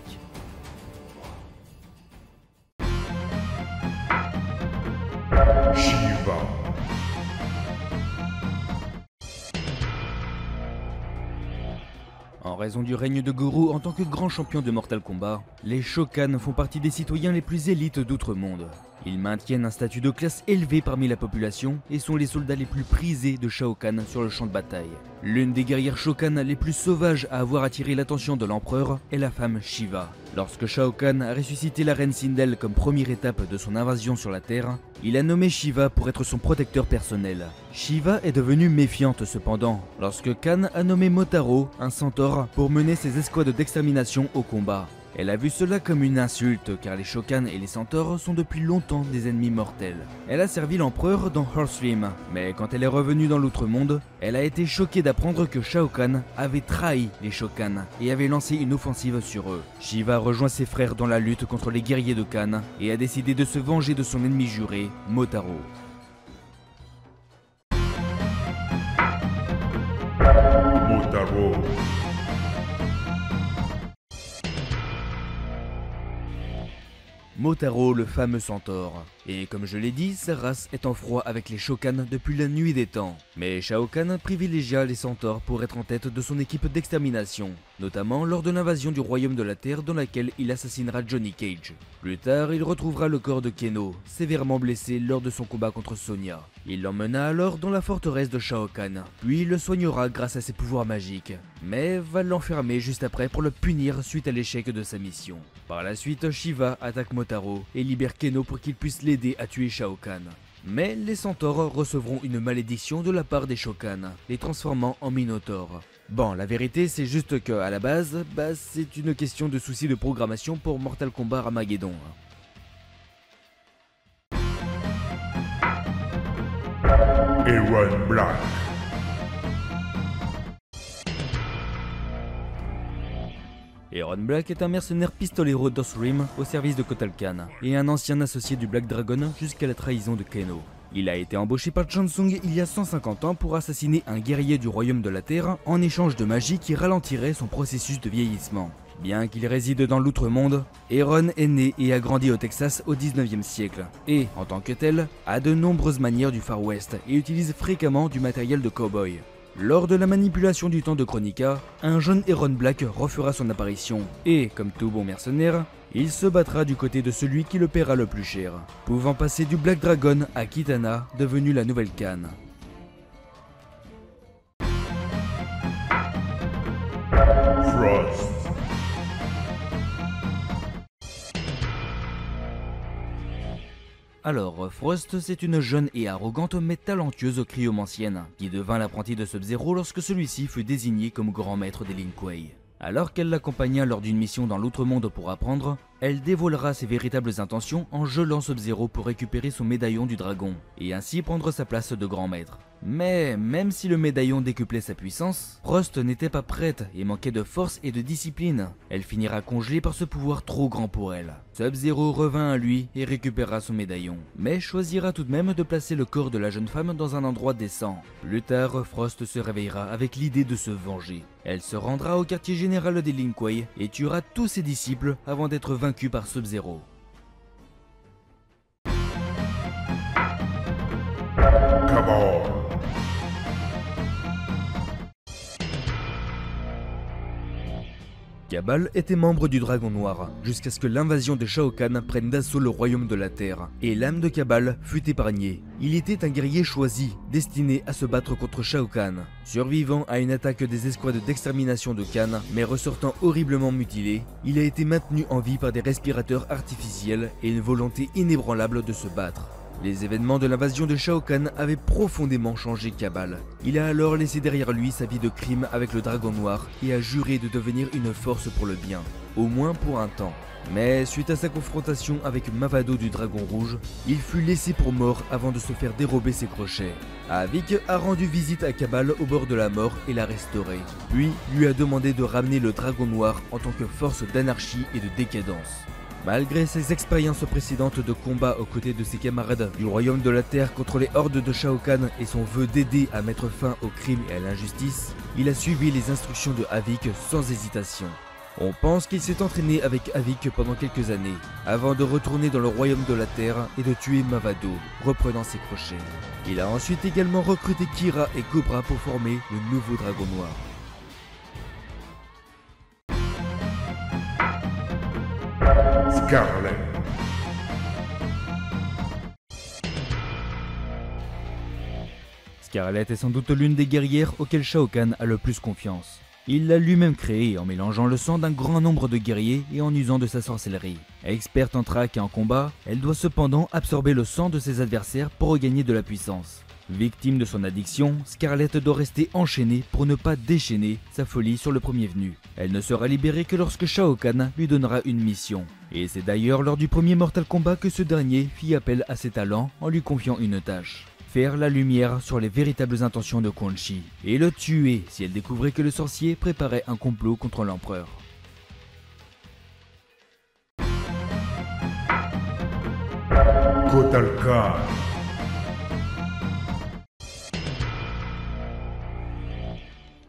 Shiva.
En raison du règne de Goro en tant que grand champion de Mortal Kombat, les Shokan font partie des citoyens les plus élites d'outre-monde. Ils maintiennent un statut de classe élevé parmi la population et sont les soldats les plus prisés de Shao Kahn sur le champ de bataille. L'une des guerrières Shokan les plus sauvages à avoir attiré l'attention de l'empereur est la femme Shiva. Lorsque Shao Kahn a ressuscité la reine Sindel comme première étape de son invasion sur la Terre, il a nommé Shiva pour être son protecteur personnel. Shiva est devenue méfiante cependant, lorsque Kahn a nommé Motaro, un centaure, pour mener ses escouades d'extermination au combat. Elle a vu cela comme une insulte car les Shokan et les centaures sont depuis longtemps des ennemis mortels. Elle a servi l'empereur dans Earthrealm, mais quand elle est revenue dans l'Outre-Monde, elle a été choquée d'apprendre que Shao Kahn avait trahi les Shokan et avait lancé une offensive sur eux. Shiva rejoint ses frères dans la lutte contre les guerriers de Kahn et a décidé de se venger de son ennemi juré, Motaro.
Motaro.
Motaro, le fameux centaure. Et comme je l'ai dit, sa race est en froid avec les Shokan depuis la nuit des temps. Mais Shao Kahn privilégia les centaures pour être en tête de son équipe d'extermination, notamment lors de l'invasion du royaume de la Terre dans laquelle il assassinera Johnny Cage. Plus tard, il retrouvera le corps de Keno, sévèrement blessé lors de son combat contre Sonya. Il l'emmena alors dans la forteresse de Shao Kahn, puis le soignera grâce à ses pouvoirs magiques, mais va l'enfermer juste après pour le punir suite à l'échec de sa mission. Par la suite, Shiva attaque Motaro et libère Keno pour qu'il puisse l'aider à tuer Shao Kahn. Mais les centaures recevront une malédiction de la part des Shokan, les transformant en Minotaures. Bon, la vérité c'est juste que à la base, c'est une question de soucis de programmation pour Mortal Kombat Armageddon.
Aaron Black.
Aaron Black est un mercenaire pistolero d'Osrim au service de Kotal Kahn et un ancien associé du Black Dragon jusqu'à la trahison de Keno. Il a été embauché par Chansung il y a 150 ans pour assassiner un guerrier du royaume de la Terre en échange de magie qui ralentirait son processus de vieillissement. Bien qu'il réside dans l'outre-monde, Aaron est né et a grandi au Texas au 19e siècle et, en tant que tel, a de nombreuses manières du Far West et utilise fréquemment du matériel de cow-boy. Lors de la manipulation du temps de Chronica, un jeune Aaron Black refera son apparition et, comme tout bon mercenaire, il se battra du côté de celui qui le paiera le plus cher, pouvant passer du Black Dragon à Kitana, devenu la nouvelle Kahn.
Frost.
Alors, Frost, c'est une jeune et arrogante mais talentueuse cryomancienne, qui devint l'apprenti de Sub-Zero lorsque celui-ci fut désigné comme grand maître des Lin Kuei. Alors qu'elle l'accompagna lors d'une mission dans l'outre-monde pour apprendre, elle dévoilera ses véritables intentions en gelant Sub-Zero pour récupérer son médaillon du dragon, et ainsi prendre sa place de grand maître. Mais même si le médaillon décuplait sa puissance, Frost n'était pas prête et manquait de force et de discipline. Elle finira congelée par ce pouvoir trop grand pour elle. Sub-Zero revint à lui et récupéra son médaillon, mais choisira tout de même de placer le corps de la jeune femme dans un endroit décent. Plus tard, Frost se réveillera avec l'idée de se venger. Elle se rendra au quartier général des Lin Kuei et tuera tous ses disciples avant d'être vaincue par Sub-Zero.
Cabal.
Cabal était membre du Dragon Noir, jusqu'à ce que l'invasion de Shao Kahn prenne d'assaut le royaume de la Terre, et l'âme de Cabal fut épargnée. Il était un guerrier choisi, destiné à se battre contre Shao Kahn. Survivant à une attaque des escouades d'extermination de Kahn, mais ressortant horriblement mutilé, il a été maintenu en vie par des respirateurs artificiels et une volonté inébranlable de se battre. Les événements de l'invasion de Shao Kahn avaient profondément changé Cabal. Il a alors laissé derrière lui sa vie de crime avec le Dragon Noir et a juré de devenir une force pour le bien, au moins pour un temps. Mais suite à sa confrontation avec Mavado du Dragon Rouge, il fut laissé pour mort avant de se faire dérober ses crochets. Havik a rendu visite à Cabal au bord de la mort et l'a restauré, puis lui a demandé de ramener le Dragon Noir en tant que force d'anarchie et de décadence. Malgré ses expériences précédentes de combat aux côtés de ses camarades du royaume de la Terre contre les hordes de Shao Kahn et son vœu d'aider à mettre fin au crime et à l'injustice, il a suivi les instructions de Havik sans hésitation. On pense qu'il s'est entraîné avec Havik pendant quelques années, avant de retourner dans le royaume de la Terre et de tuer Mavado, reprenant ses crochets. Il a ensuite également recruté Kira et Cobra pour former le nouveau Dragon Noir.
Scarlet.
Scarlet est sans doute l'une des guerrières auxquelles Shao Kahn a le plus confiance. Il l'a lui-même créée en mélangeant le sang d'un grand nombre de guerriers et en usant de sa sorcellerie. Experte en traque et en combat, elle doit cependant absorber le sang de ses adversaires pour regagner de la puissance. Victime de son addiction, Scarlet doit rester enchaînée pour ne pas déchaîner sa folie sur le premier venu. Elle ne sera libérée que lorsque Shao Kahn lui donnera une mission. Et c'est d'ailleurs lors du premier Mortal Kombat que ce dernier fit appel à ses talents en lui confiant une tâche. Faire la lumière sur les véritables intentions de Quan Chi et le tuer si elle découvrait que le sorcier préparait un complot contre l'empereur.
Kotal Kahn.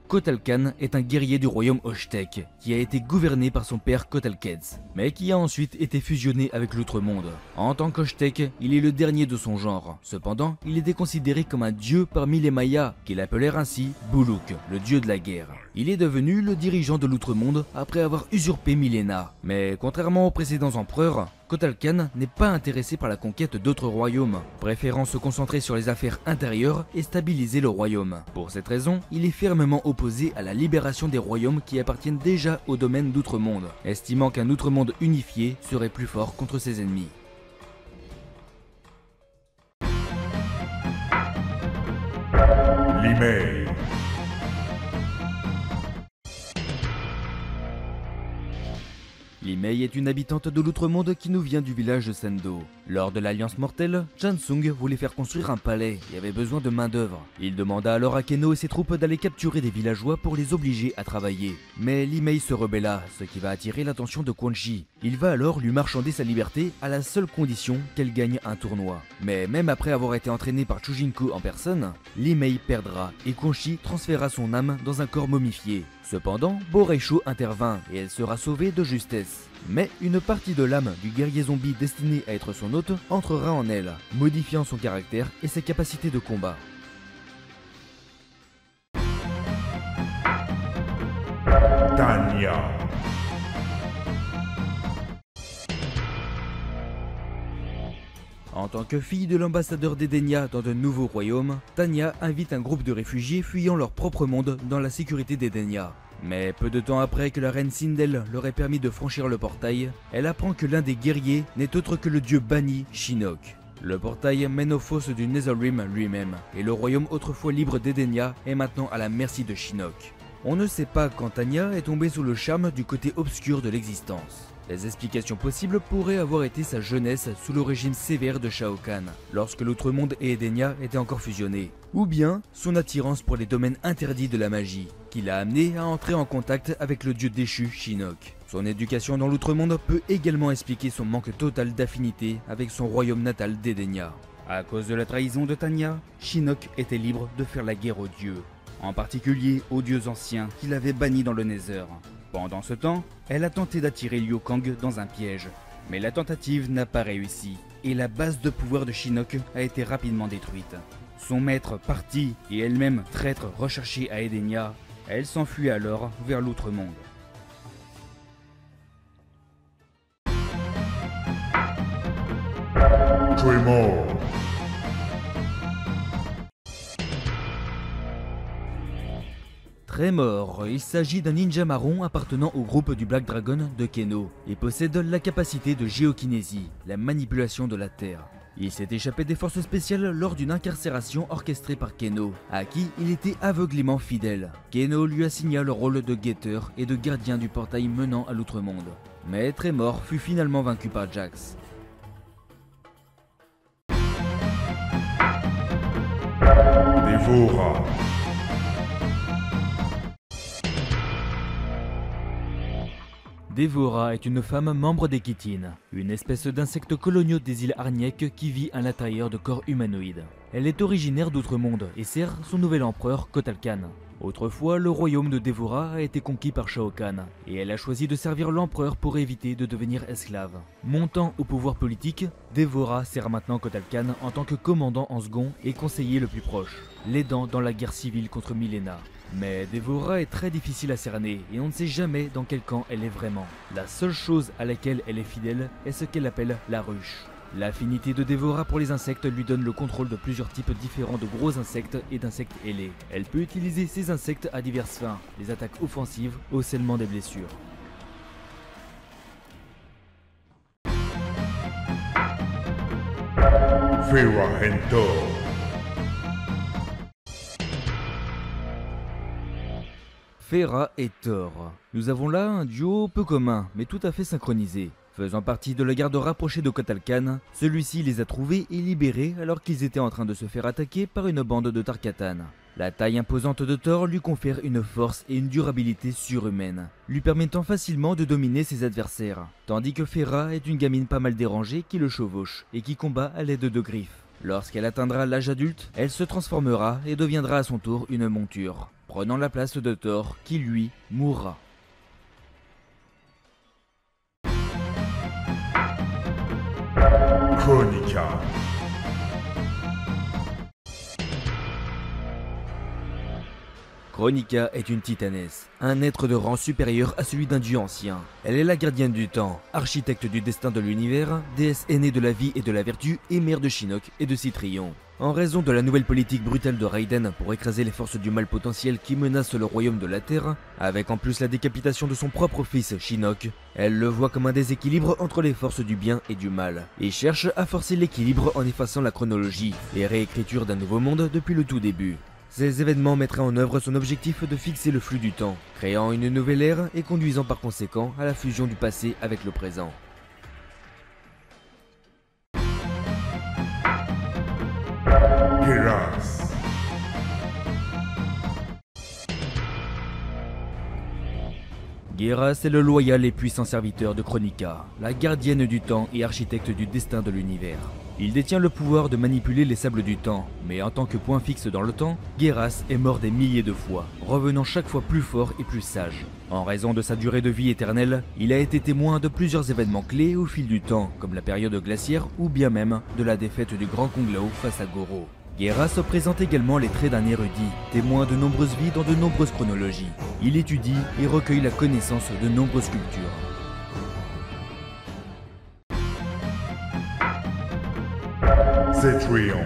Kotal Kahn est un guerrier du royaume Oshtek, qui a été gouverné par son père Kotalkez, mais qui a ensuite été fusionné avec l'Outre-Monde. En tant qu'Oshtek, il est le dernier de son genre. Cependant, il était considéré comme un dieu parmi les Mayas, qui l'appelèrent ainsi Buluk, le dieu de la guerre. Il est devenu le dirigeant de l'Outre-Monde après avoir usurpé Mileena. Mais contrairement aux précédents empereurs, Kotal Kahn n'est pas intéressé par la conquête d'autres royaumes, préférant se concentrer sur les affaires intérieures et stabiliser le royaume. Pour cette raison, il est fermement opposé à la libération des royaumes qui appartiennent déjà au domaine d'Outre-Monde, estimant qu'un Outre-Monde unifié serait plus fort contre ses ennemis.
Limay.
Limay est une habitante de l'Outre-Monde qui nous vient du village de Sendo. Lors de l'Alliance Mortelle, Jansung voulait faire construire un palais et avait besoin de main d'œuvre. Il demanda alors à Keno et ses troupes d'aller capturer des villageois pour les obliger à travailler. Mais Limay se rebella, ce qui va attirer l'attention de Quan Chi. Il va alors lui marchander sa liberté à la seule condition qu'elle gagne un tournoi. Mais même après avoir été entraîné par Chujinku en personne, Limay perdra et Quan Chi transféra son âme dans un corps momifié. Cependant, Boreisho intervint et elle sera sauvée de justesse. Mais une partie de l'âme du guerrier zombie destiné à être son hôte entrera en elle, modifiant son caractère et ses capacités de combat.
Tanya.
En tant que fille de l'ambassadeur d'Edenia dans de nouveaux royaumes, Tanya invite un groupe de réfugiés fuyant leur propre monde dans la sécurité d'Edenia. Mais peu de temps après que la reine Sindel leur ait permis de franchir le portail, elle apprend que l'un des guerriers n'est autre que le dieu banni Shinnok. Le portail mène aux fosses du Netherrealm lui-même, et le royaume autrefois libre d'Edenia est maintenant à la merci de Shinnok. On ne sait pas quand Tanya est tombée sous le charme du côté obscur de l'existence. Les explications possibles pourraient avoir été sa jeunesse sous le régime sévère de Shao Kahn, lorsque l'Outre-Monde et Edenia étaient encore fusionnés. Ou bien son attirance pour les domaines interdits de la magie, qui l'a amené à entrer en contact avec le dieu déchu Shinnok. Son éducation dans l'Outre-Monde peut également expliquer son manque total d'affinité avec son royaume natal d'Edenia. À cause de la trahison de Tanya, Shinnok était libre de faire la guerre aux dieux, en particulier aux dieux anciens qu'il avait bannis dans le Nether. Pendant ce temps, elle a tenté d'attirer Liu Kang dans un piège, mais la tentative n'a pas réussi, et la base de pouvoir de Shinnok a été rapidement détruite. Son maître parti et elle-même traître recherchée à Edenia, elle s'enfuit alors vers l'Outre-Monde.
Tremor.
Tremor, il s'agit d'un ninja marron appartenant au groupe du Black Dragon de Keno et possède la capacité de géokinésie, la manipulation de la Terre. Il s'est échappé des forces spéciales lors d'une incarcération orchestrée par Keno, à qui il était aveuglément fidèle. Keno lui assigna le rôle de guetteur et de gardien du portail menant à l'Outre-Monde. Mais Tremor fut finalement vaincu par Jax.
Devora.
Devora est une femme membre des Kitines, une espèce d'insectes coloniaux des îles Arniek qui vit à l'intérieur de corps humanoïdes. Elle est originaire d'Outre-Monde et sert son nouvel empereur Kotal Kahn. Autrefois, le royaume de Devora a été conquis par Shao Kahn, et elle a choisi de servir l'empereur pour éviter de devenir esclave. Montant au pouvoir politique, Devora sert maintenant Kotal Kahn en tant que commandant en second et conseiller le plus proche, l'aidant dans la guerre civile contre Mileena. Mais Devora est très difficile à cerner et on ne sait jamais dans quel camp elle est vraiment. La seule chose à laquelle elle est fidèle est ce qu'elle appelle la ruche. L'affinité de Devora pour les insectes lui donne le contrôle de plusieurs types différents de gros insectes et d'insectes ailés. Elle peut utiliser ces insectes à diverses fins, les attaques offensives au scellement des blessures.
Ferahento.
Fera et Thor. Nous avons là un duo peu commun, mais tout à fait synchronisé. Faisant partie de la garde rapprochée de Kotal Kahn, celui-ci les a trouvés et libérés alors qu'ils étaient en train de se faire attaquer par une bande de Tarkatan. La taille imposante de Thor lui confère une force et une durabilité surhumaines, lui permettant facilement de dominer ses adversaires, tandis que Fera est une gamine pas mal dérangée qui le chevauche et qui combat à l'aide de griffes. Lorsqu'elle atteindra l'âge adulte, elle se transformera et deviendra à son tour une monture. prenant la place de Thor qui lui mourra.
Kronika.
Kronika est une titanesse, un être de rang supérieur à celui d'un dieu ancien. Elle est la gardienne du temps, architecte du destin de l'univers, déesse aînée de la vie et de la vertu et mère de Shinnok et de Citрион. En raison de la nouvelle politique brutale de Raiden pour écraser les forces du mal potentiel qui menacent le royaume de la Terre, avec en plus la décapitation de son propre fils Shinnok, elle le voit comme un déséquilibre entre les forces du bien et du mal, et cherche à forcer l'équilibre en effaçant la chronologie et réécriture d'un nouveau monde depuis le tout début. Ces événements mettraient en œuvre son objectif de fixer le flux du temps, créant une nouvelle ère et conduisant par conséquent à la fusion du passé avec le présent.
Geras.
Geras est le loyal et puissant serviteur de Kronika, la gardienne du temps et architecte du destin de l'univers. Il détient le pouvoir de manipuler les sables du temps, mais en tant que point fixe dans le temps, Geras est mort des milliers de fois, revenant chaque fois plus fort et plus sage. En raison de sa durée de vie éternelle, il a été témoin de plusieurs événements clés au fil du temps, comme la période glaciaire ou bien même de la défaite du Grand Kung Lao face à Goro. Geras présente également les traits d'un érudit, témoin de nombreuses vies dans de nombreuses chronologies. Il étudie et recueille la connaissance de nombreuses cultures.
Citриon.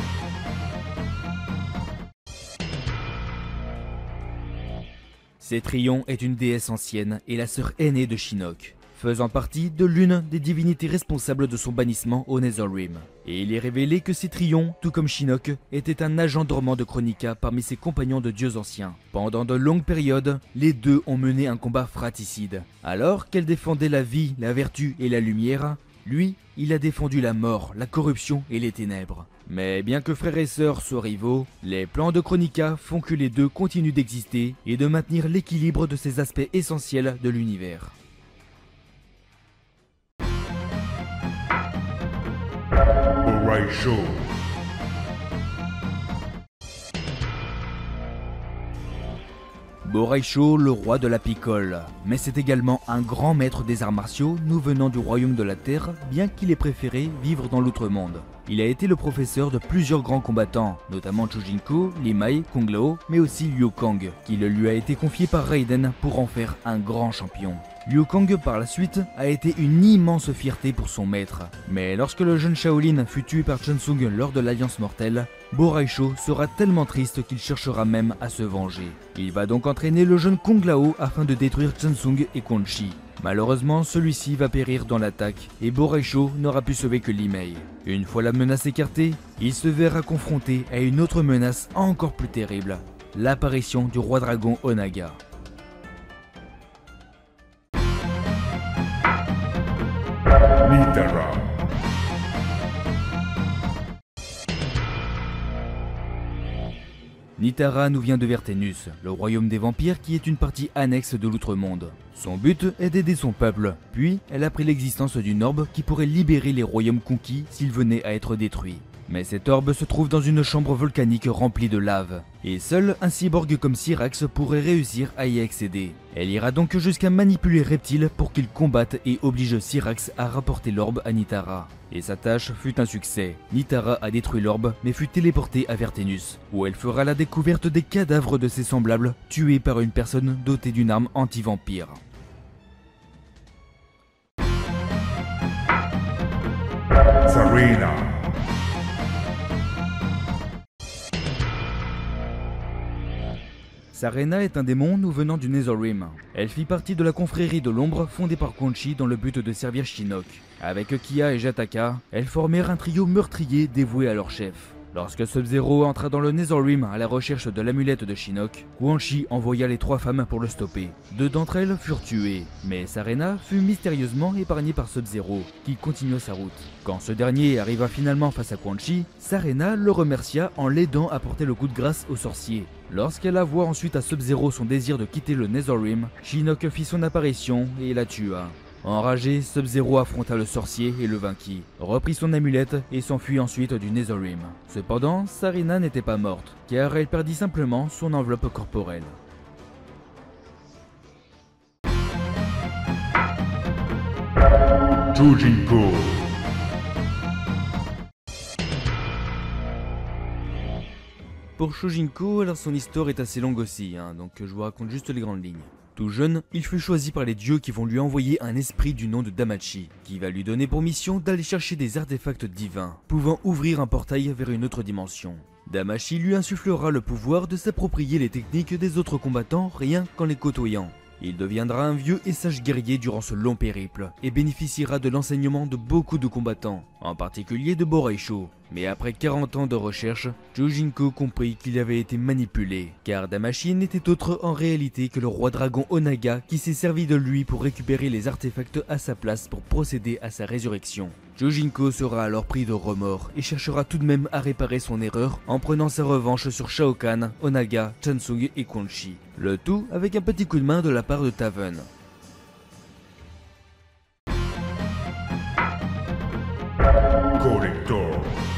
Citриon est une déesse ancienne et la sœur aînée de Shinnok, faisant partie de l'une des divinités responsables de son bannissement au Netherrealm. Et il est révélé que Citrion, tout comme Shinnok, était un agent dormant de Kronika parmi ses compagnons de dieux anciens. Pendant de longues périodes, les deux ont mené un combat fratricide. Alors qu'elle défendait la vie, la vertu et la lumière, lui, il a défendu la mort, la corruption et les ténèbres. Mais bien que frères et sœurs soient rivaux, les plans de Kronika font que les deux continuent d'exister et de maintenir l'équilibre de ces aspects essentiels de l'univers.
Boraisho.
Boraisho, le roi de la picole, mais c'est également un grand maître des arts martiaux nous venant du royaume de la Terre, bien qu'il ait préféré vivre dans l'outre-monde. Il a été le professeur de plusieurs grands combattants, notamment Chujinko, Limai, Kung Lao, mais aussi Liu Kang, qui le lui a été confié par Raiden pour en faire un grand champion. Liu Kang par la suite a été une immense fierté pour son maître, mais lorsque le jeune Shaolin fut tué par Chen Sung lors de l'Alliance Mortelle, Boraisho sera tellement triste qu'il cherchera même à se venger. Il va donc entraîner le jeune Kung Lao afin de détruire Chen Sung et Quan Chi. Malheureusement, celui-ci va périr dans l'attaque et Boraisho n'aura pu sauver que Limei. Une fois la menace écartée, il se verra confronté à une autre menace encore plus terrible, l'apparition du roi dragon Onaga.
Nitara.
Nitara nous vient de Vertenus, le royaume des vampires qui est une partie annexe de l'outre-monde. Son but est d'aider son peuple, puis elle apprit l'existence d'une orbe qui pourrait libérer les royaumes conquis s'ils venaient à être détruits. Mais cette orbe se trouve dans une chambre volcanique remplie de lave, et seul un cyborg comme Cyrax pourrait réussir à y accéder. Elle ira donc jusqu'à manipuler Reptile pour qu'il combatte et oblige Cyrax à rapporter l'orbe à Nitara. Et sa tâche fut un succès. Nitara a détruit l'orbe mais fut téléportée à Vertenus, où elle fera la découverte des cadavres de ses semblables tués par une personne dotée d'une arme anti-vampire.
Sareena.
Sareena est un démon nous venant du Netherrealm. Elle fit partie de la confrérie de l'ombre fondée par Quan Chi dans le but de servir Shinnok. Avec Kia et Jataka, elles formèrent un trio meurtrier dévoué à leur chef. Lorsque Sub-Zero entra dans le Netherrealm à la recherche de l'amulette de Shinnok, Quan Chi envoya les 3 femmes pour le stopper. 2 d'entre elles furent tuées, mais Sareena fut mystérieusement épargnée par Sub-Zero, qui continua sa route. Quand ce dernier arriva finalement face à Quan Chi, Sareena le remercia en l'aidant à porter le coup de grâce au sorcier. Lorsqu'elle avoua ensuite à Sub-Zero son désir de quitter le Netherrealm, Shinnok fit son apparition et la tua. Enragé, Sub-Zero affronta le sorcier et le vainquit, reprit son amulette et s'enfuit ensuite du Netherrealm. Cependant, Sareena n'était pas morte, car elle perdit simplement son enveloppe corporelle.
Chujinko.
Pour Chujinko, alors son histoire est assez longue aussi, donc je vous raconte juste les grandes lignes. Tout jeune, il fut choisi par les dieux qui vont lui envoyer un esprit du nom de Damachi, qui va lui donner pour mission d'aller chercher des artefacts divins, pouvant ouvrir un portail vers une autre dimension. Damachi lui insufflera le pouvoir de s'approprier les techniques des autres combattants rien qu'en les côtoyant. Il deviendra un vieux et sage guerrier durant ce long périple, et bénéficiera de l'enseignement de beaucoup de combattants, en particulier de Boraisho. Mais après 40 ans de recherche, Chujinko comprit qu'il avait été manipulé, car Damachi n'était autre en réalité que le roi dragon Onaga qui s'est servi de lui pour récupérer les artefacts à sa place pour procéder à sa résurrection. Chujinko sera alors pris de remords et cherchera tout de même à réparer son erreur en prenant sa revanche sur Shao Kahn, Onaga, Chansung et Quan Chi. Le tout avec un petit coup de main de la part de Taven.
Collector.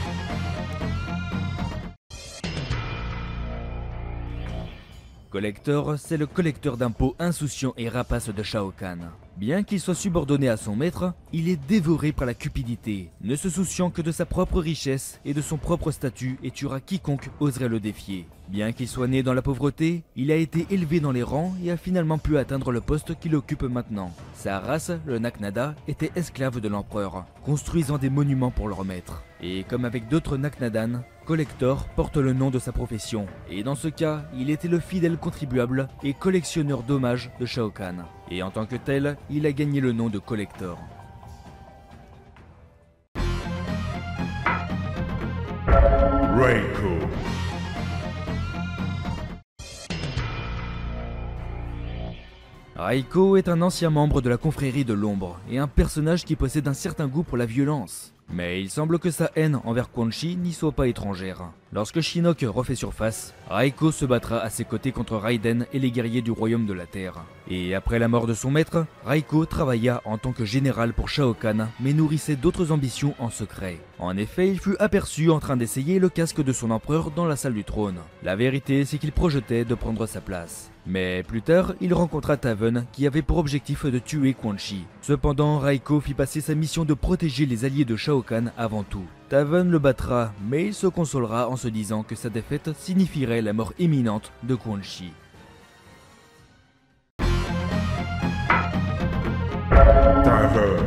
Collector, c'est le collecteur d'impôts insouciant et rapace de Shao Kahn. Bien qu'il soit subordonné à son maître, il est dévoré par la cupidité, ne se souciant que de sa propre richesse et de son propre statut et tuera quiconque oserait le défier. Bien qu'il soit né dans la pauvreté, il a été élevé dans les rangs et a finalement pu atteindre le poste qu'il occupe maintenant. Sa race, le Naknada, était esclave de l'empereur, construisant des monuments pour leur maître. Et comme avec d'autres Naknadan, Collector porte le nom de sa profession, et dans ce cas, il était le fidèle contribuable et collectionneur d'hommages de Shao Kahn. Et en tant que tel, il a gagné le nom de Collector.
Reiko.
Reiko est un ancien membre de la confrérie de l'ombre, et un personnage qui possède un certain goût pour la violence. Mais il semble que sa haine envers Quan Chi n'y soit pas étrangère. Lorsque Shinnok refait surface, Reiko se battra à ses côtés contre Raiden et les guerriers du royaume de la terre. Et après la mort de son maître, Reiko travailla en tant que général pour Shao Kahn, mais nourrissait d'autres ambitions en secret. En effet, il fut aperçu en train d'essayer le casque de son empereur dans la salle du trône. La vérité, c'est qu'il projetait de prendre sa place. Mais plus tard, il rencontra Taven qui avait pour objectif de tuer Quan Chi. Cependant, Reiko fit passer sa mission de protéger les alliés de Shao Kahn avant tout. Taven le battra, mais il se consolera en se disant que sa défaite signifierait la mort imminente de Quan Chi.
Taven.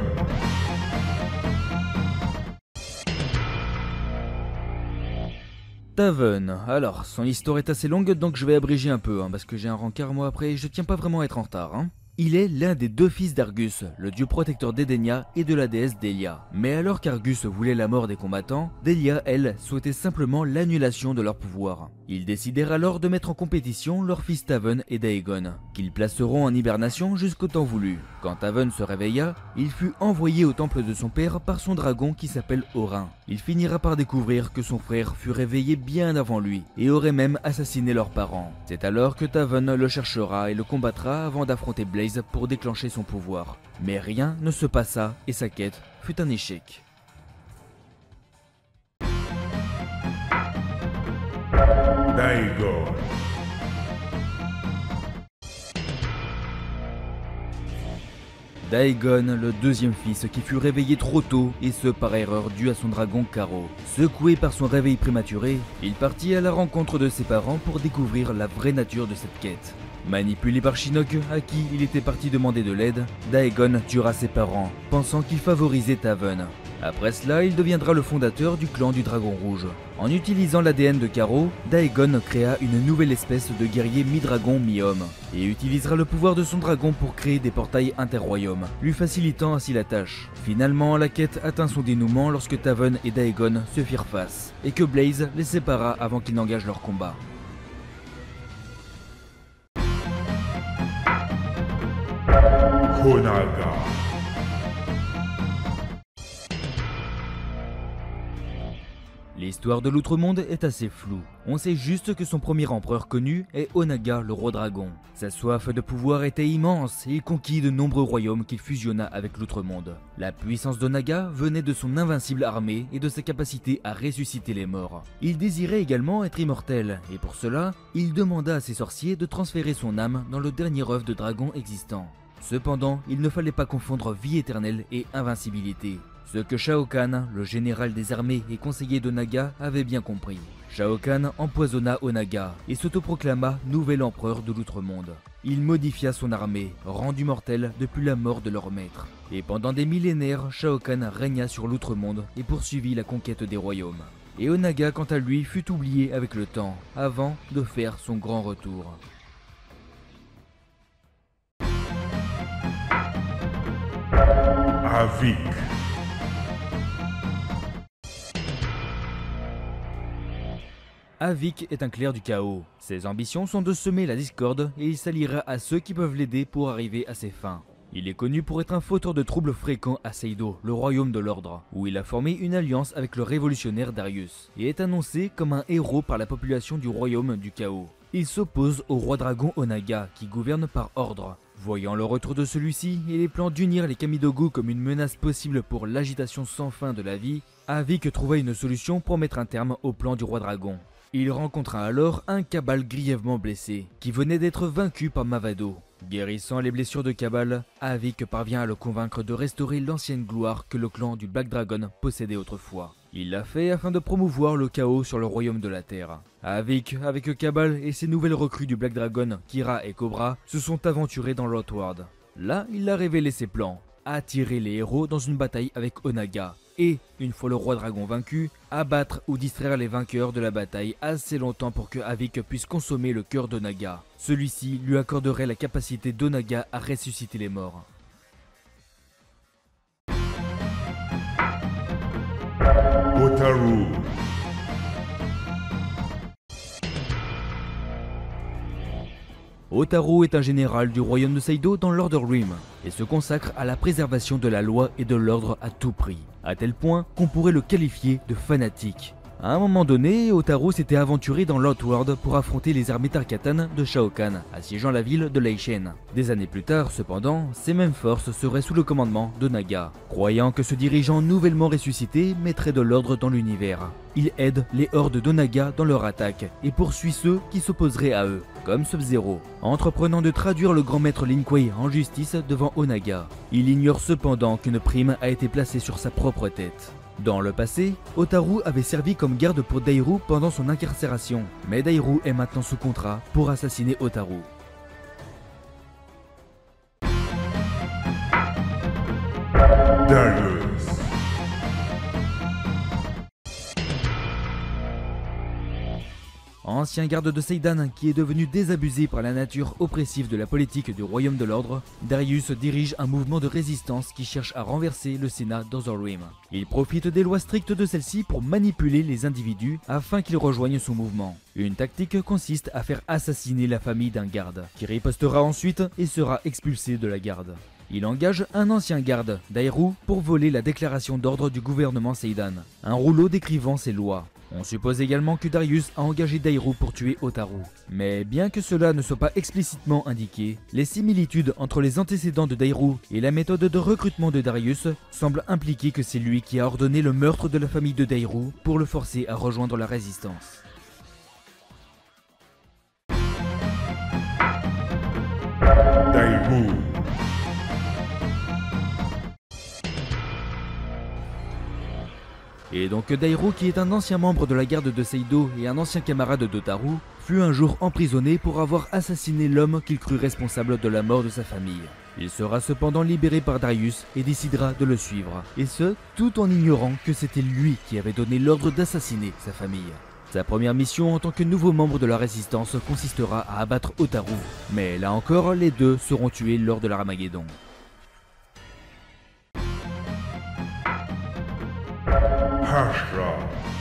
Taven, alors son histoire est assez longue donc je vais abréger un peu parce que j'ai un rencard moi après et je tiens pas vraiment à être en retard. Il est l'un des deux fils d'Argus, le dieu protecteur d'Edenia et de la déesse Delia. Mais alors qu'Argus voulait la mort des combattants, Delia, elle, souhaitait simplement l'annulation de leur pouvoir. Ils décidèrent alors de mettre en compétition leurs fils Taven et Daegon, qu'ils placeront en hibernation jusqu'au temps voulu. Quand Taven se réveilla, il fut envoyé au temple de son père par son dragon qui s'appelle Orin. Il finira par découvrir que son frère fut réveillé bien avant lui, et aurait même assassiné leurs parents. C'est alors que Taven le cherchera et le combattra avant d'affronter Blaze pour déclencher son pouvoir. Mais rien ne se passa et sa quête fut un échec.
Daegon.
Daegon, le deuxième fils qui fut réveillé trop tôt et ce par erreur due à son dragon Karo. Secoué par son réveil prématuré, il partit à la rencontre de ses parents pour découvrir la vraie nature de cette quête. Manipulé par Shinnok, à qui il était parti demander de l'aide, Daegon tuera ses parents, pensant qu'il favorisait Taven. Après cela, il deviendra le fondateur du clan du Dragon Rouge. En utilisant l'ADN de Karo, Daegon créa une nouvelle espèce de guerrier mi-dragon mi-homme, et utilisera le pouvoir de son dragon pour créer des portails interroyaumes, lui facilitant ainsi la tâche. Finalement, la quête atteint son dénouement lorsque Taven et Daegon se firent face, et que Blaze les sépara avant qu'ils n'engagent leur combat.
Konaga.
Les L'histoire de l'Outre-Monde est assez floue. On sait juste que son premier empereur connu est Onaga, le roi dragon. Sa soif de pouvoir était immense et il conquit de nombreux royaumes qu'il fusionna avec l'Outre-Monde. La puissance d'Onaga venait de son invincible armée et de sa capacité à ressusciter les morts. Il désirait également être immortel et pour cela, il demanda à ses sorciers de transférer son âme dans le dernier œuf de dragon existant. Cependant, il ne fallait pas confondre vie éternelle et invincibilité. Ce que Shao Kahn, le général des armées et conseiller d'Onaga, avait bien compris. Shao Kahn empoisonna Onaga et s'autoproclama nouvel empereur de l'Outre-Monde. Il modifia son armée, rendue mortelle depuis la mort de leur maître. Et pendant des millénaires, Shao Kahn régna sur l'Outre-Monde et poursuivit la conquête des royaumes. Et Onaga, quant à lui, fut oublié avec le temps, avant de faire son grand retour.
Avik.
Avik est un clerc du chaos. Ses ambitions sont de semer la discorde et il s'alliera à ceux qui peuvent l'aider pour arriver à ses fins. Il est connu pour être un fauteur de troubles fréquents à Seido, le royaume de l'ordre, où il a formé une alliance avec le révolutionnaire Darius, et est annoncé comme un héros par la population du royaume du chaos. Il s'oppose au roi dragon Onaga, qui gouverne par ordre. Voyant le retour de celui-ci et les plans d'unir les Kamidogu comme une menace possible pour l'agitation sans fin de la vie, Avik trouva une solution pour mettre un terme au plan du roi dragon. Il rencontra alors un Cabal grièvement blessé, qui venait d'être vaincu par Mavado. Guérissant les blessures de Cabal, Avik parvient à le convaincre de restaurer l'ancienne gloire que le clan du Black Dragon possédait autrefois. Il l'a fait afin de promouvoir le chaos sur le royaume de la Terre. Avik, avec Cabal et ses nouvelles recrues du Black Dragon, Kira et Cobra, se sont aventurés dans l'Outworld. Là, il a révélé ses plans, attirer les héros dans une bataille avec Onaga, et, une fois le roi dragon vaincu, abattre ou distraire les vainqueurs de la bataille assez longtemps pour que Avik puisse consommer le cœur d'Onaga. Celui-ci lui accorderait la capacité d'Onaga à ressusciter les morts.
Otaru.
Otaru est un général du royaume de Seido dans l'Order Rim et se consacre à la préservation de la loi et de l'ordre à tout prix, à tel point qu'on pourrait le qualifier de fanatique. À un moment donné, Otaru s'était aventuré dans l'Outworld pour affronter les armées Tarkatan de Shao Kahn, assiégeant la ville de Lei Shen. Des années plus tard, cependant, ces mêmes forces seraient sous le commandement d'Onaga. Croyant que ce dirigeant nouvellement ressuscité mettrait de l'ordre dans l'univers, il aide les hordes d'Onaga dans leur attaque et poursuit ceux qui s'opposeraient à eux, comme Sub-Zero, entreprenant de traduire le grand maître Lin Kuei en justice devant Onaga. Il ignore cependant qu'une prime a été placée sur sa propre tête. Dans le passé, Otaru avait servi comme garde pour Dairu pendant son incarcération, mais Dairu est maintenant sous contrat pour assassiner Otaru.
Darius.
Ancien garde de Seidan qui est devenu désabusé par la nature oppressive de la politique du royaume de l'ordre, Darius dirige un mouvement de résistance qui cherche à renverser le Sénat d'Otherrim. Il profite des lois strictes de celle-ci pour manipuler les individus afin qu'ils rejoignent son mouvement. Une tactique consiste à faire assassiner la famille d'un garde, qui ripostera ensuite et sera expulsé de la garde. Il engage un ancien garde, Dairu, pour voler la déclaration d'ordre du gouvernement Seidan, un rouleau décrivant ses lois. On suppose également que Darius a engagé Dairu pour tuer Otaru. Mais bien que cela ne soit pas explicitement indiqué, les similitudes entre les antécédents de Dairu et la méthode de recrutement de Darius semblent impliquer que c'est lui qui a ordonné le meurtre de la famille de Dairu pour le forcer à rejoindre la résistance.
Dairu.
Et donc Dairu, qui est un ancien membre de la garde de Seido et un ancien camarade d'Otaru, fut un jour emprisonné pour avoir assassiné l'homme qu'il crut responsable de la mort de sa famille. Il sera cependant libéré par Darius et décidera de le suivre, et ce, tout en ignorant que c'était lui qui avait donné l'ordre d'assassiner sa famille. Sa première mission en tant que nouveau membre de la résistance consistera à abattre Otaru, mais là encore, les deux seront tués lors de l'Armageddon.
Hashra.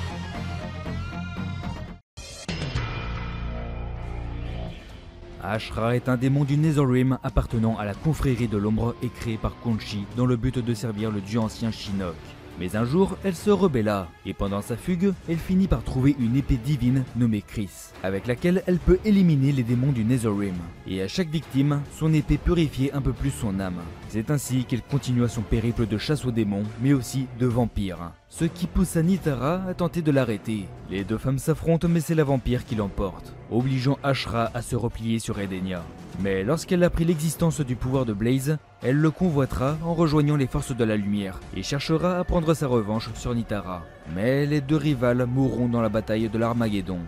Ashra est un démon du Netherrim appartenant à la confrérie de l'ombre et créé par Khonshu dans le but de servir le dieu ancien Shinnok. Mais un jour, elle se rebella, et pendant sa fugue, elle finit par trouver une épée divine nommée Chris, avec laquelle elle peut éliminer les démons du Netherrealm. Et à chaque victime, son épée purifiait un peu plus son âme. C'est ainsi qu'elle continua son périple de chasse aux démons, mais aussi de vampires. Ce qui poussa Nitara à tenter de l'arrêter. Les deux femmes s'affrontent, mais c'est la vampire qui l'emporte, obligeant Ashra à se replier sur Edenia. Mais lorsqu'elle apprit l'existence du pouvoir de Blaze, elle le convoitera en rejoignant les forces de la lumière et cherchera à prendre sa revanche sur Nitara. Mais les deux rivales mourront dans la bataille de l'Armageddon.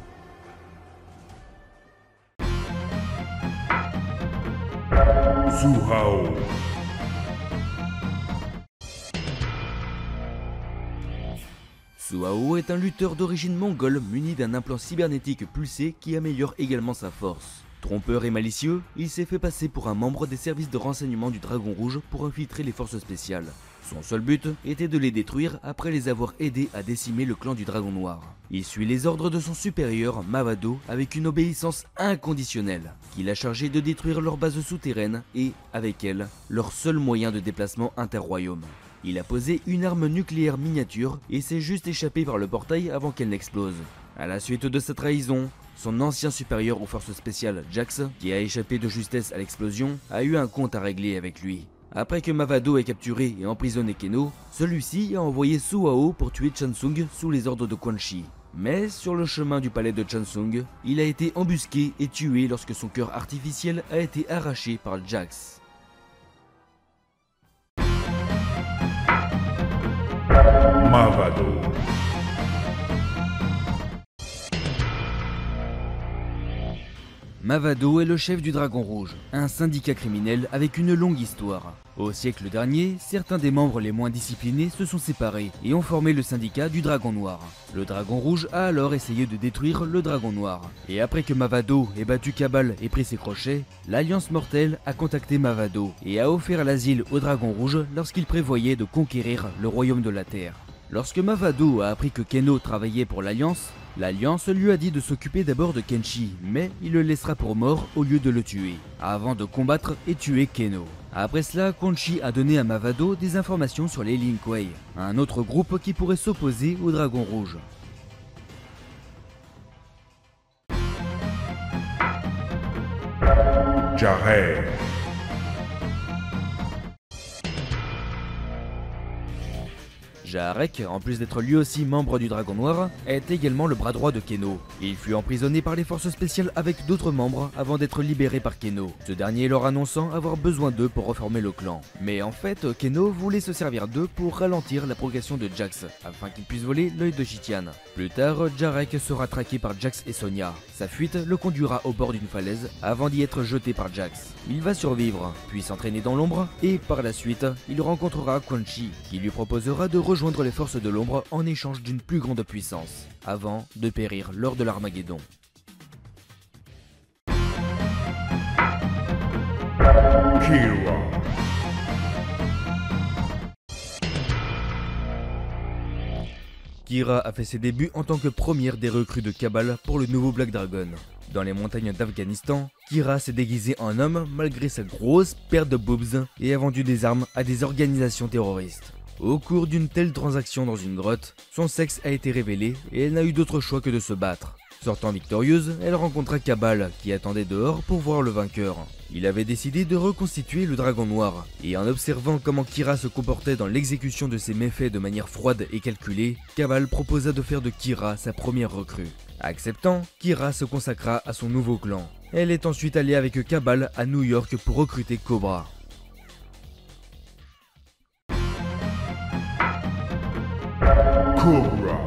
Suhao.
Suhao est un lutteur d'origine mongole muni d'un implant cybernétique pulsé qui améliore également sa force. Trompeur et malicieux, il s'est fait passer pour un membre des services de renseignement du Dragon Rouge pour infiltrer les forces spéciales. Son seul but était de les détruire après les avoir aidés à décimer le clan du Dragon Noir. Il suit les ordres de son supérieur, Mavado, avec une obéissance inconditionnelle, qui l'a chargé de détruire leur base souterraine et, avec elle, leur seul moyen de déplacement interroyaume. Il a posé une arme nucléaire miniature et s'est juste échappé par le portail avant qu'elle n'explose. À la suite de sa trahison, son ancien supérieur aux forces spéciales, Jax, qui a échappé de justesse à l'explosion, a eu un compte à régler avec lui. Après que Mavado ait capturé et emprisonné Keno, celui-ci a envoyé Suhao pour tuer Chansung sous les ordres de Quan Chi. Mais sur le chemin du palais de Chansung, il a été embusqué et tué lorsque son cœur artificiel a été arraché par Jax.
Mavado.
Mavado est le chef du Dragon Rouge, un syndicat criminel avec une longue histoire. Au siècle dernier, certains des membres les moins disciplinés se sont séparés et ont formé le syndicat du Dragon Noir. Le Dragon Rouge a alors essayé de détruire le Dragon Noir. Et après que Mavado ait battu Cabal et pris ses crochets, l'Alliance Mortelle a contacté Mavado et a offert l'asile au Dragon Rouge lorsqu'il prévoyait de conquérir le royaume de la Terre. Lorsque Mavado a appris que Keno travaillait pour l'Alliance, l'Alliance lui a dit de s'occuper d'abord de Kenshi, mais il le laissera pour mort au lieu de le tuer, avant de combattre et tuer Keno. Après cela, Kenshi a donné à Mavado des informations sur les Lin Kuei, un autre groupe qui pourrait s'opposer au Dragon Rouge.
Jarret.
Jaharek, en plus d'être lui aussi membre du Dragon Noir, est également le bras droit de Keno. Il fut emprisonné par les forces spéciales avec d'autres membres avant d'être libéré par Keno, ce dernier leur annonçant avoir besoin d'eux pour reformer le clan. Mais en fait, Keno voulait se servir d'eux pour ralentir la progression de Jax, afin qu'il puisse voler l'œil de Jitian. Plus tard, Jaharek sera traqué par Jax et Sonia. Sa fuite le conduira au bord d'une falaise avant d'y être jeté par Jax. Il va survivre, puis s'entraîner dans l'ombre, et par la suite, il rencontrera Quan Chi, qui lui proposera de rejoindre les forces de l'ombre en échange d'une plus grande puissance, avant de périr lors de l'Armageddon.
Kira.
Kira a fait ses débuts en tant que première des recrues de Cabal pour le nouveau Black Dragon. Dans les montagnes d'Afghanistan, Kira s'est déguisé en homme malgré sa grosse paire de boobs et a vendu des armes à des organisations terroristes. Au cours d'une telle transaction dans une grotte, son sexe a été révélé et elle n'a eu d'autre choix que de se battre. Sortant victorieuse, elle rencontra Cabal qui attendait dehors pour voir le vainqueur. Il avait décidé de reconstituer le Dragon Noir, et en observant comment Kira se comportait dans l'exécution de ses méfaits de manière froide et calculée, Cabal proposa de faire de Kira sa première recrue. Acceptant, Kira se consacra à son nouveau clan. Elle est ensuite allée avec Cabal à New York pour recruter Cobra.
Cobra.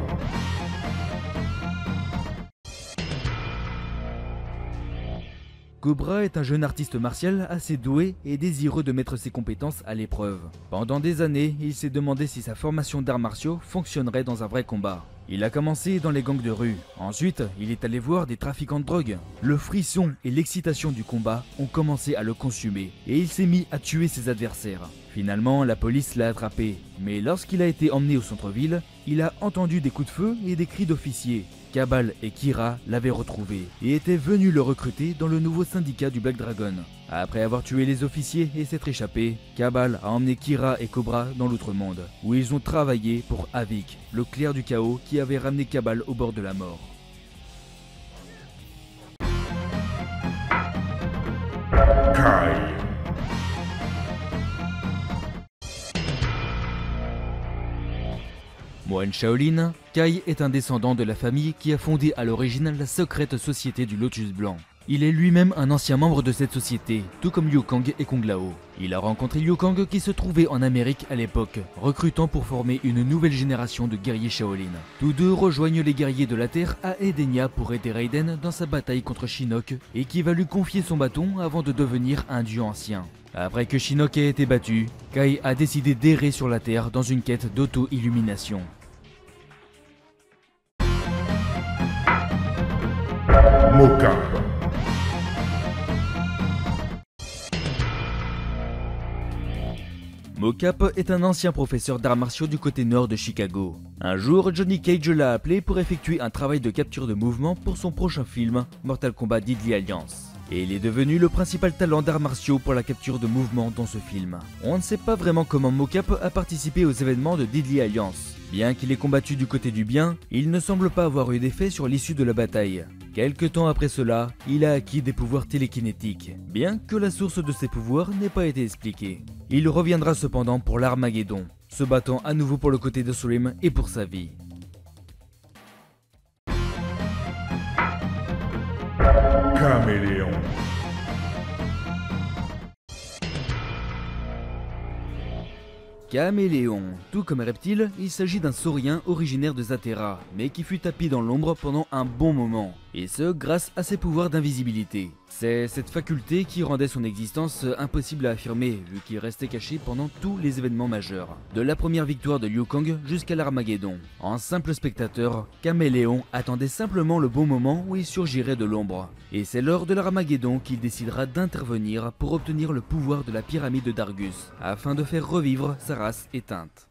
Cobra est un jeune artiste martial assez doué et désireux de mettre ses compétences à l'épreuve. Pendant des années, il s'est demandé si sa formation d'arts martiaux fonctionnerait dans un vrai combat. Il a commencé dans les gangs de rue. Ensuite, il est allé voir des trafiquants de drogue. Le frisson et l'excitation du combat ont commencé à le consumer et il s'est mis à tuer ses adversaires. Finalement, la police l'a attrapé, mais lorsqu'il a été emmené au centre-ville, il a entendu des coups de feu et des cris d'officiers. Cabal et Kira l'avaient retrouvé et étaient venus le recruter dans le nouveau syndicat du Black Dragon. Après avoir tué les officiers et s'être échappé, Kabal a emmené Kira et Cobra dans l'Outre-Monde, où ils ont travaillé pour Havik, le clerc du chaos qui avait ramené Kabal au bord de la mort.
Kai.
Moine Shaolin, Kai est un descendant de la famille qui a fondé à l'origine la secrète société du Lotus Blanc. Il est lui-même un ancien membre de cette société, tout comme Liu Kang et Kung Lao. Il a rencontré Liu Kang qui se trouvait en Amérique à l'époque, recrutant pour former une nouvelle génération de guerriers Shaolin. Tous deux rejoignent les guerriers de la Terre à Edenia pour aider Raiden dans sa bataille contre Shinnok et qui va lui confier son bâton avant de devenir un dieu ancien. Après que Shinnok ait été battu, Kai a décidé d'errer sur la Terre dans une quête d'auto-illumination.
Mocap.
Mocap est un ancien professeur d'arts martiaux du côté nord de Chicago. Un jour, Johnny Cage l'a appelé pour effectuer un travail de capture de mouvement pour son prochain film, Mortal Kombat Deadly Alliance. Et il est devenu le principal talent d'arts martiaux pour la capture de mouvement dans ce film. On ne sait pas vraiment comment Mocap a participé aux événements de Deadly Alliance. Bien qu'il ait combattu du côté du bien, il ne semble pas avoir eu d'effet sur l'issue de la bataille. Quelque temps après cela, il a acquis des pouvoirs télékinétiques, bien que la source de ses pouvoirs n'ait pas été expliquée. Il reviendra cependant pour l'Armageddon, se battant à nouveau pour le côté de Slim et pour sa vie.
Caméléon.
Caméléon. Tout comme Reptile, il s'agit d'un saurien originaire de Zatera, mais qui fut tapis dans l'ombre pendant un bon moment, et ce grâce à ses pouvoirs d'invisibilité. C'est cette faculté qui rendait son existence impossible à affirmer, vu qu'il restait caché pendant tous les événements majeurs, de la première victoire de Liu Kang jusqu'à l'Armageddon. En simple spectateur, Caméléon attendait simplement le bon moment où il surgirait de l'ombre, et c'est lors de l'Armageddon qu'il décidera d'intervenir pour obtenir le pouvoir de la pyramide d'Argus, afin de faire revivre sa race éteinte.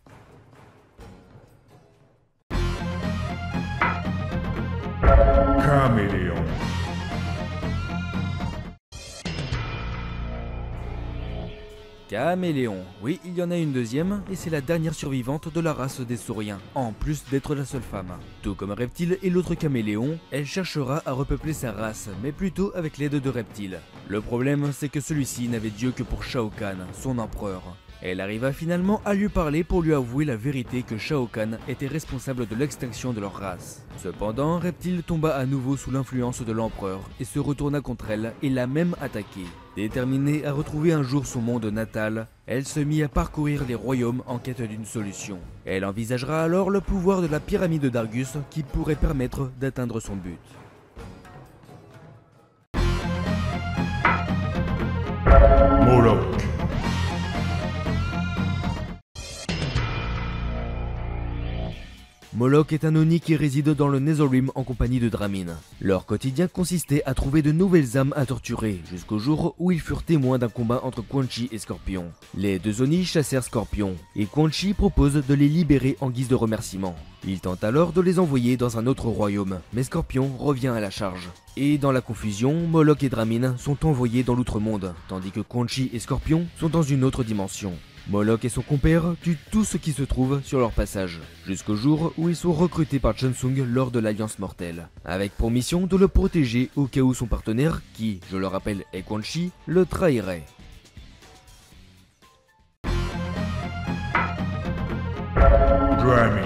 Caméléon.
Caméléon, oui, il y en a une deuxième, et c'est la dernière survivante de la race des sauriens, en plus d'être la seule femme. Tout comme Reptile et l'autre Caméléon, elle cherchera à repeupler sa race, mais plutôt avec l'aide de Reptile. Le problème, c'est que celui-ci n'avait Dieu que pour Shao Kahn, son empereur. Elle arriva finalement à lui parler pour lui avouer la vérité que Shao Kahn était responsable de l'extinction de leur race. Cependant, Reptile tomba à nouveau sous l'influence de l'empereur et se retourna contre elle et l'a même attaquée. Déterminée à retrouver un jour son monde natal, elle se mit à parcourir les royaumes en quête d'une solution. Elle envisagera alors le pouvoir de la pyramide d'Argus qui pourrait permettre d'atteindre son but.
Moloch.
Moloch est un Oni qui réside dans le Netherrealm en compagnie de Dramin. Leur quotidien consistait à trouver de nouvelles âmes à torturer, jusqu'au jour où ils furent témoins d'un combat entre Quan Chi et Scorpion. Les deux Oni chassèrent Scorpion, et Quan Chi propose de les libérer en guise de remerciement. Il tente alors de les envoyer dans un autre royaume, mais Scorpion revient à la charge. Et dans la confusion, Moloch et Dramin sont envoyés dans l'Outre-Monde, tandis que Quan Chi et Scorpion sont dans une autre dimension. Moloch et son compère tuent tout ce qui se trouve sur leur passage, jusqu'au jour où ils sont recrutés par Shang Tsung lors de l'Alliance Mortelle, avec pour mission de le protéger au cas où son partenaire, qui, je le rappelle, est Quan Chi, le trahirait.
Dramin.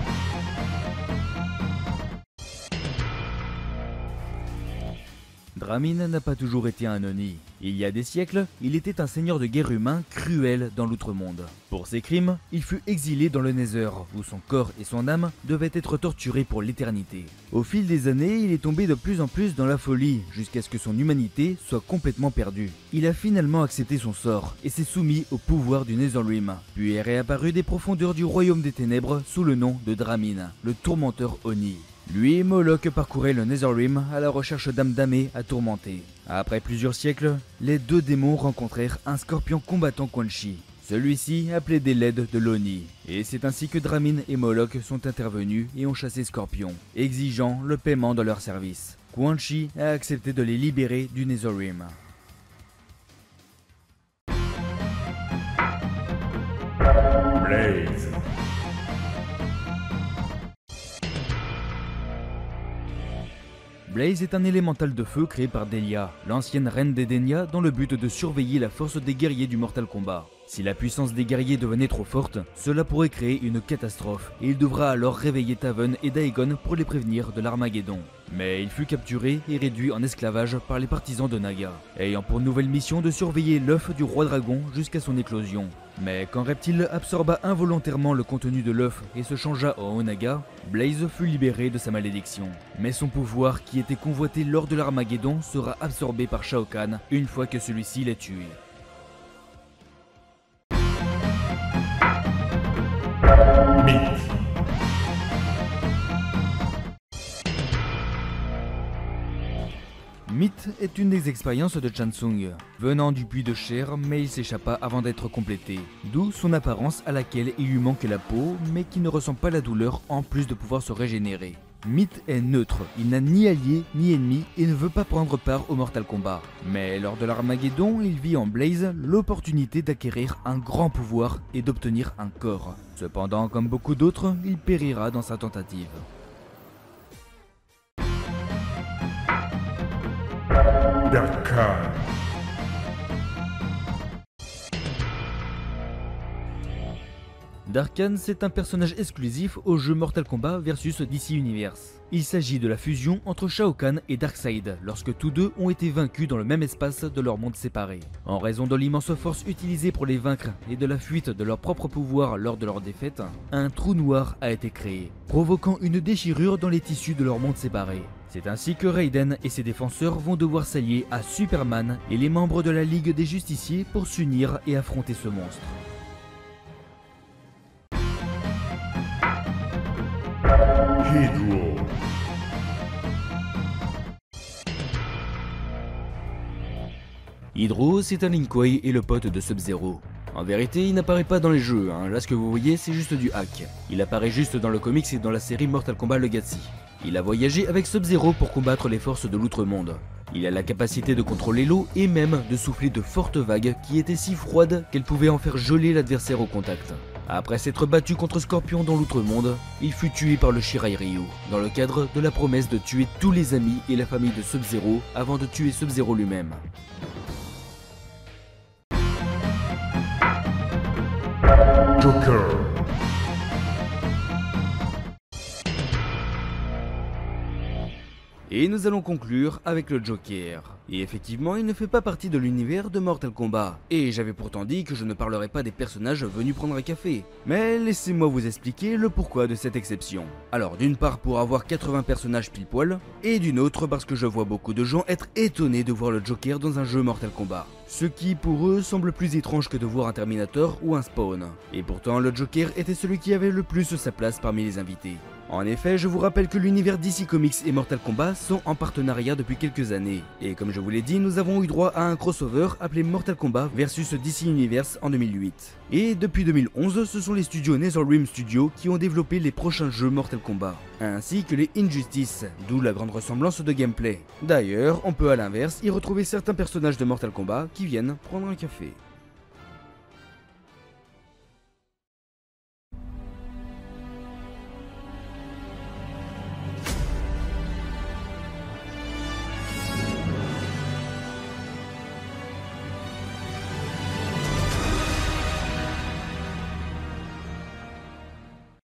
Dramin n'a pas toujours été un Oni. Il y a des siècles, il était un seigneur de guerre humain cruel dans l'Outre-Monde. Pour ses crimes, il fut exilé dans le Nether, où son corps et son âme devaient être torturés pour l'éternité. Au fil des années, il est tombé de plus en plus dans la folie, jusqu'à ce que son humanité soit complètement perdue. Il a finalement accepté son sort, et s'est soumis au pouvoir du Netherrealm, puis est réapparu des profondeurs du Royaume des Ténèbres sous le nom de Dramin, le tourmenteur Oni. Lui et Moloch parcouraient le Netherrealm à la recherche d'âmes damnées à tourmenter. Après plusieurs siècles, les deux démons rencontrèrent un scorpion combattant Quan Chi. Celui-ci a plaidé l'aide de l'Oni, et c'est ainsi que Dramin et Moloch sont intervenus et ont chassé Scorpion, exigeant le paiement de leur service. Quan Chi a accepté de les libérer du Netherrealm.
Blaze.
Blaze est un élémental de feu créé par Delia, l'ancienne reine d'Edenia, dans le but de surveiller la force des guerriers du Mortal Kombat. Si la puissance des guerriers devenait trop forte, cela pourrait créer une catastrophe, et il devra alors réveiller Taven et Daegon pour les prévenir de l'Armageddon. Mais il fut capturé et réduit en esclavage par les partisans de Naga, ayant pour nouvelle mission de surveiller l'œuf du roi dragon jusqu'à son éclosion. Mais quand Reptile absorba involontairement le contenu de l'œuf et se changea en Onaga, Blaze fut libéré de sa malédiction. Mais son pouvoir, qui était convoité lors de l'Armageddon, sera absorbé par Shao Kahn une fois que celui-ci l'est tué.
Mythe.
Mythe est une des expériences de Chansung, venant du puits de chair, mais il s'échappa avant d'être complété, d'où son apparence à laquelle il lui manque la peau, mais qui ne ressent pas la douleur en plus de pouvoir se régénérer. Mythe est neutre, il n'a ni allié ni ennemi et ne veut pas prendre part au Mortal Kombat. Mais lors de l'Armageddon, il vit en Blaze l'opportunité d'acquérir un grand pouvoir et d'obtenir un corps. Cependant, comme beaucoup d'autres, il périra dans sa tentative.
Dark Khan.
Dark Khan, c'est un personnage exclusif au jeu Mortal Kombat vs DC Universe. Il s'agit de la fusion entre Shao Kahn et Darkseid, lorsque tous deux ont été vaincus dans le même espace de leur monde séparé. En raison de l'immense force utilisée pour les vaincre et de la fuite de leur propre pouvoir lors de leur défaite, un trou noir a été créé, provoquant une déchirure dans les tissus de leur monde séparé. C'est ainsi que Raiden et ses défenseurs vont devoir s'allier à Superman et les membres de la Ligue des Justiciers pour s'unir et affronter ce monstre.
Hydro.
Hydro, c'est un Lin Kuei et le pote de Sub-Zero. En vérité, il n'apparaît pas dans les jeux, là ce que vous voyez c'est juste du hack. Il apparaît juste dans le comics et dans la série Mortal Kombat Legacy. Il a voyagé avec Sub-Zero pour combattre les forces de l'Outre-Monde. Il a la capacité de contrôler l'eau et même de souffler de fortes vagues qui étaient si froides qu'elles pouvaient en faire geler l'adversaire au contact. Après s'être battu contre Scorpion dans l'Outre-Monde, il fut tué par le Shirai Ryu, dans le cadre de la promesse de tuer tous les amis et la famille de Sub-Zero avant de tuer Sub-Zero lui-même.
Joker.
Et nous allons conclure avec le Joker. Et effectivement, il ne fait pas partie de l'univers de Mortal Kombat. Et j'avais pourtant dit que je ne parlerais pas des personnages venus prendre un café. Mais laissez-moi vous expliquer le pourquoi de cette exception. Alors d'une part pour avoir 80 personnages pile poil, et d'une autre parce que je vois beaucoup de gens être étonnés de voir le Joker dans un jeu Mortal Kombat. Ce qui pour eux semble plus étrange que de voir un Terminator ou un Spawn. Et pourtant le Joker était celui qui avait le plus sa place parmi les invités. En effet, je vous rappelle que l'univers DC Comics et Mortal Kombat sont en partenariat depuis quelques années. Et comme je vous l'ai dit, nous avons eu droit à un crossover appelé Mortal Kombat vs DC Universe en 2008. Et depuis 2011, ce sont les studios NetherRealm Studios qui ont développé les prochains jeux Mortal Kombat, ainsi que les Injustice, d'où la grande ressemblance de gameplay. D'ailleurs, on peut à l'inverse y retrouver certains personnages de Mortal Kombat qui viennent prendre un café.